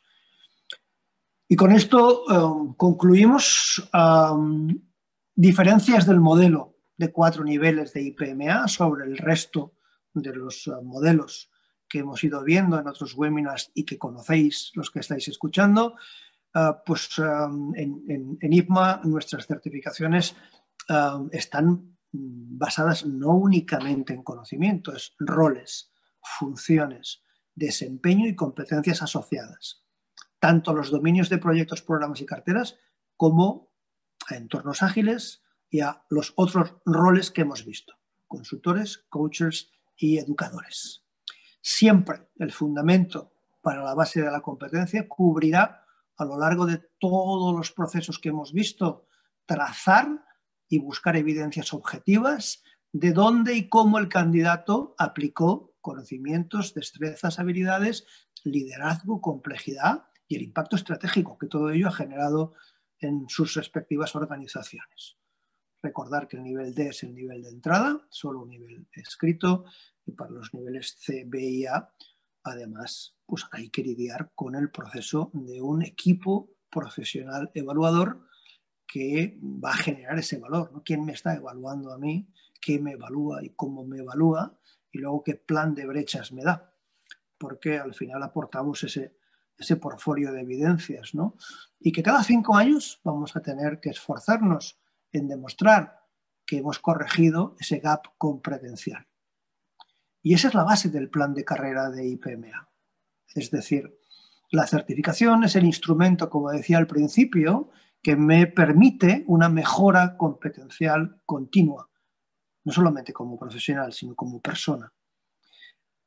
Y con esto um, concluimos um, diferencias del modelo de cuatro niveles de I P M A sobre el resto de los uh, modelos que hemos ido viendo en otros webinars y que conocéis los que estáis escuchando, uh, pues um, en, en, en I P M A nuestras certificaciones uh, están basadas no únicamente en conocimientos, roles, funciones, desempeño y competencias asociadas. Tanto los dominios de proyectos, programas y carteras como a entornos ágiles y a los otros roles que hemos visto, consultores, coaches y educadores. Siempre el fundamento para la base de la competencia cubrirá a lo largo de todos los procesos que hemos visto, trazar y buscar evidencias objetivas de dónde y cómo el candidato aplicó conocimientos, destrezas, habilidades, liderazgo, complejidad y el impacto estratégico que todo ello ha generado en sus respectivas organizaciones. Recordar que el nivel D es el nivel de entrada, solo un nivel escrito, y para los niveles C, B y A, además, pues hay que lidiar con el proceso de un equipo profesional evaluador que va a generar ese valor, ¿no? ¿Quién me está evaluando a mí? ¿Qué me evalúa y cómo me evalúa? Y luego, ¿qué plan de brechas me da? Porque al final aportamos ese, ese portfolio de evidencias, ¿no? Y que cada cinco años vamos a tener que esforzarnos en demostrar que hemos corregido ese gap competencial. Y esa es la base del plan de carrera de I P M A. Es decir, la certificación es el instrumento, como decía al principio, que me permite una mejora competencial continua, no solamente como profesional, sino como persona.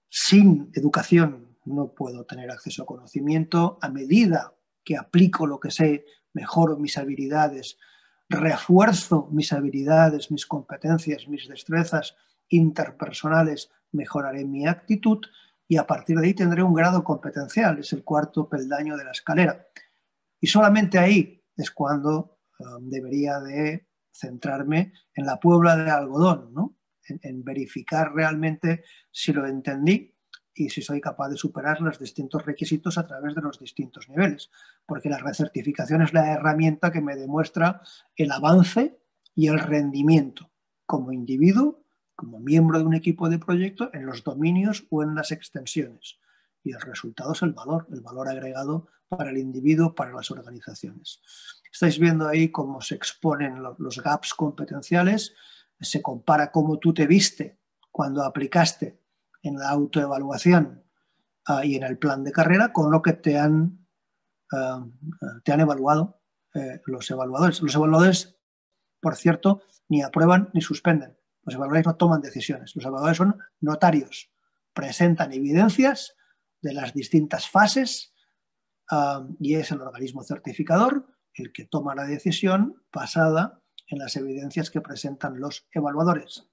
Sin educación no puedo tener acceso a conocimiento. A medida que aplico lo que sé, mejoro mis habilidades, refuerzo mis habilidades, mis competencias, mis destrezas interpersonales, mejoraré mi actitud y a partir de ahí tendré un grado competencial. Es el cuarto peldaño de la escalera. Y solamente ahí es cuando um, debería de centrarme en la puebla de algodón, ¿no? En, en verificar realmente si lo entendí y si soy capaz de superar los distintos requisitos a través de los distintos niveles, porque la recertificación es la herramienta que me demuestra el avance y el rendimiento como individuo, como miembro de un equipo de proyecto, en los dominios o en las extensiones. Y el resultado es el valor, el valor agregado para el individuo, para las organizaciones. Estáis viendo ahí cómo se exponen los gaps competenciales, se compara cómo tú te viste cuando aplicaste en la autoevaluación uh, y en el plan de carrera con lo que te han, uh, te han evaluado eh, los evaluadores. Los evaluadores, por cierto, ni aprueban ni suspenden. Los evaluadores no toman decisiones. Los evaluadores son notarios. Presentan evidencias de las distintas fases uh, y es el organismo certificador el que toma la decisión basada en las evidencias que presentan los evaluadores.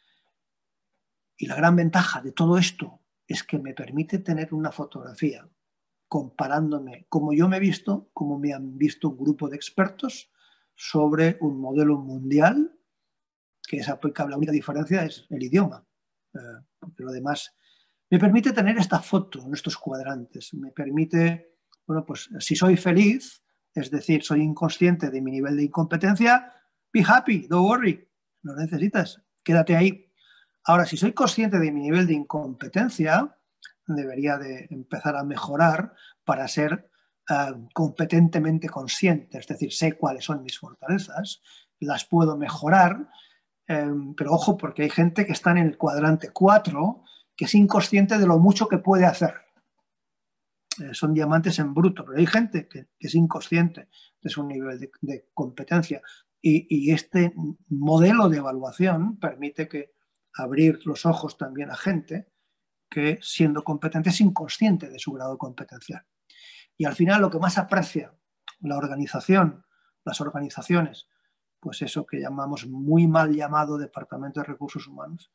Y la gran ventaja de todo esto es que me permite tener una fotografía comparándome como yo me he visto, como me han visto un grupo de expertos sobre un modelo mundial que es aplicable. La única diferencia es el idioma, eh, porque lo demás me permite tener esta foto en estos cuadrantes, me permite, bueno, pues si soy feliz, es decir, soy inconsciente de mi nivel de incompetencia, be happy, don't worry, no lo necesitas, quédate ahí. Ahora, si soy consciente de mi nivel de incompetencia, debería de empezar a mejorar para ser uh, competentemente consciente, es decir, sé cuáles son mis fortalezas, las puedo mejorar, eh, pero ojo, porque hay gente que está en el cuadrante cuatro, que es inconsciente de lo mucho que puede hacer. Eh, son diamantes en bruto, pero hay gente que, que es inconsciente de su nivel de, de competencia. Y, y este modelo de evaluación permite que abrir los ojos también a gente que, siendo competente, es inconsciente de su grado competencial. Y al final lo que más aprecia la organización, las organizaciones, pues eso que llamamos muy mal llamado Departamento de Recursos Humanos.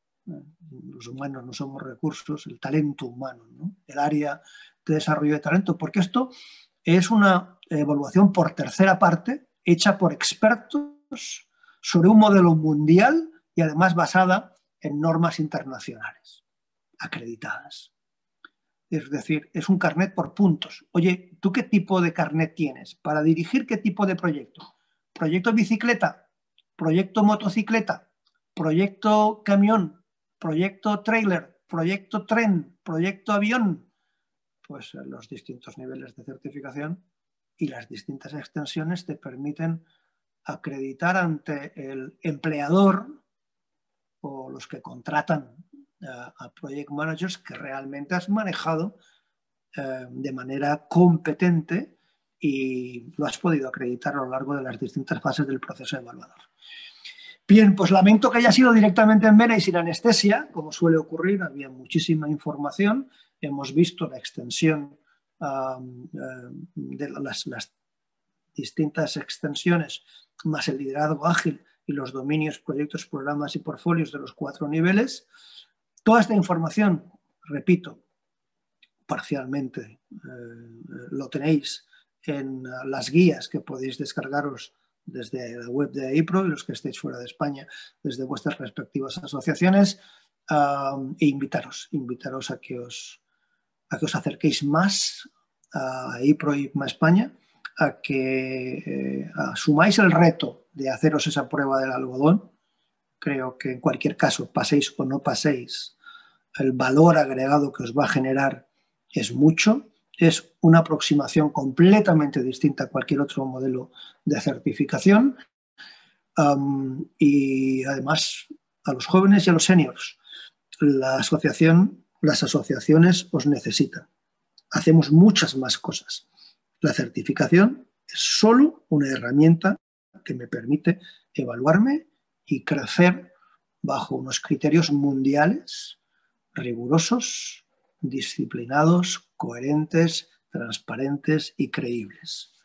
Los humanos no somos recursos, el talento humano, ¿no? El área de desarrollo de talento, porque esto es una evaluación por tercera parte hecha por expertos sobre un modelo mundial y además basada en normas internacionales acreditadas. Es decir, es un carnet por puntos. Oye, ¿tú qué tipo de carnet tienes? ¿Para dirigir qué tipo de proyecto? ¿Proyecto bicicleta? ¿Proyecto motocicleta? ¿Proyecto camión? ¿Proyecto trailer? ¿Proyecto tren? ¿Proyecto avión? Pues los distintos niveles de certificación y las distintas extensiones te permiten acreditar ante el empleador o los que contratan a, a project managers que realmente has manejado eh, de manera competente y lo has podido acreditar a lo largo de las distintas fases del proceso evaluador. Bien, pues lamento que haya sido directamente en vena y sin anestesia, como suele ocurrir, había muchísima información, hemos visto la extensión um, uh, de las, las distintas extensiones, más el liderazgo ágil y los dominios, proyectos, programas y portfolios de los cuatro niveles. Toda esta información, repito, parcialmente eh, lo tenéis en las guías que podéis descargaros desde la web de AIPRO y los que estéis fuera de España desde vuestras respectivas asociaciones um, e invitaros, invitaros a que os, a que os acerquéis más a AIPRO y I P M A España, a que eh, asumáis el reto de haceros esa prueba del algodón. Creo que en cualquier caso, paséis o no paséis, el valor agregado que os va a generar es mucho. Es una aproximación completamente distinta a cualquier otro modelo de certificación. Um, y además, a los jóvenes y a los seniors, la asociación, las asociaciones os necesitan. Hacemos muchas más cosas. La certificación es solo una herramienta que me permite evaluarme y crecer bajo unos criterios mundiales rigurosos, disciplinados, coherentes, transparentes y creíbles.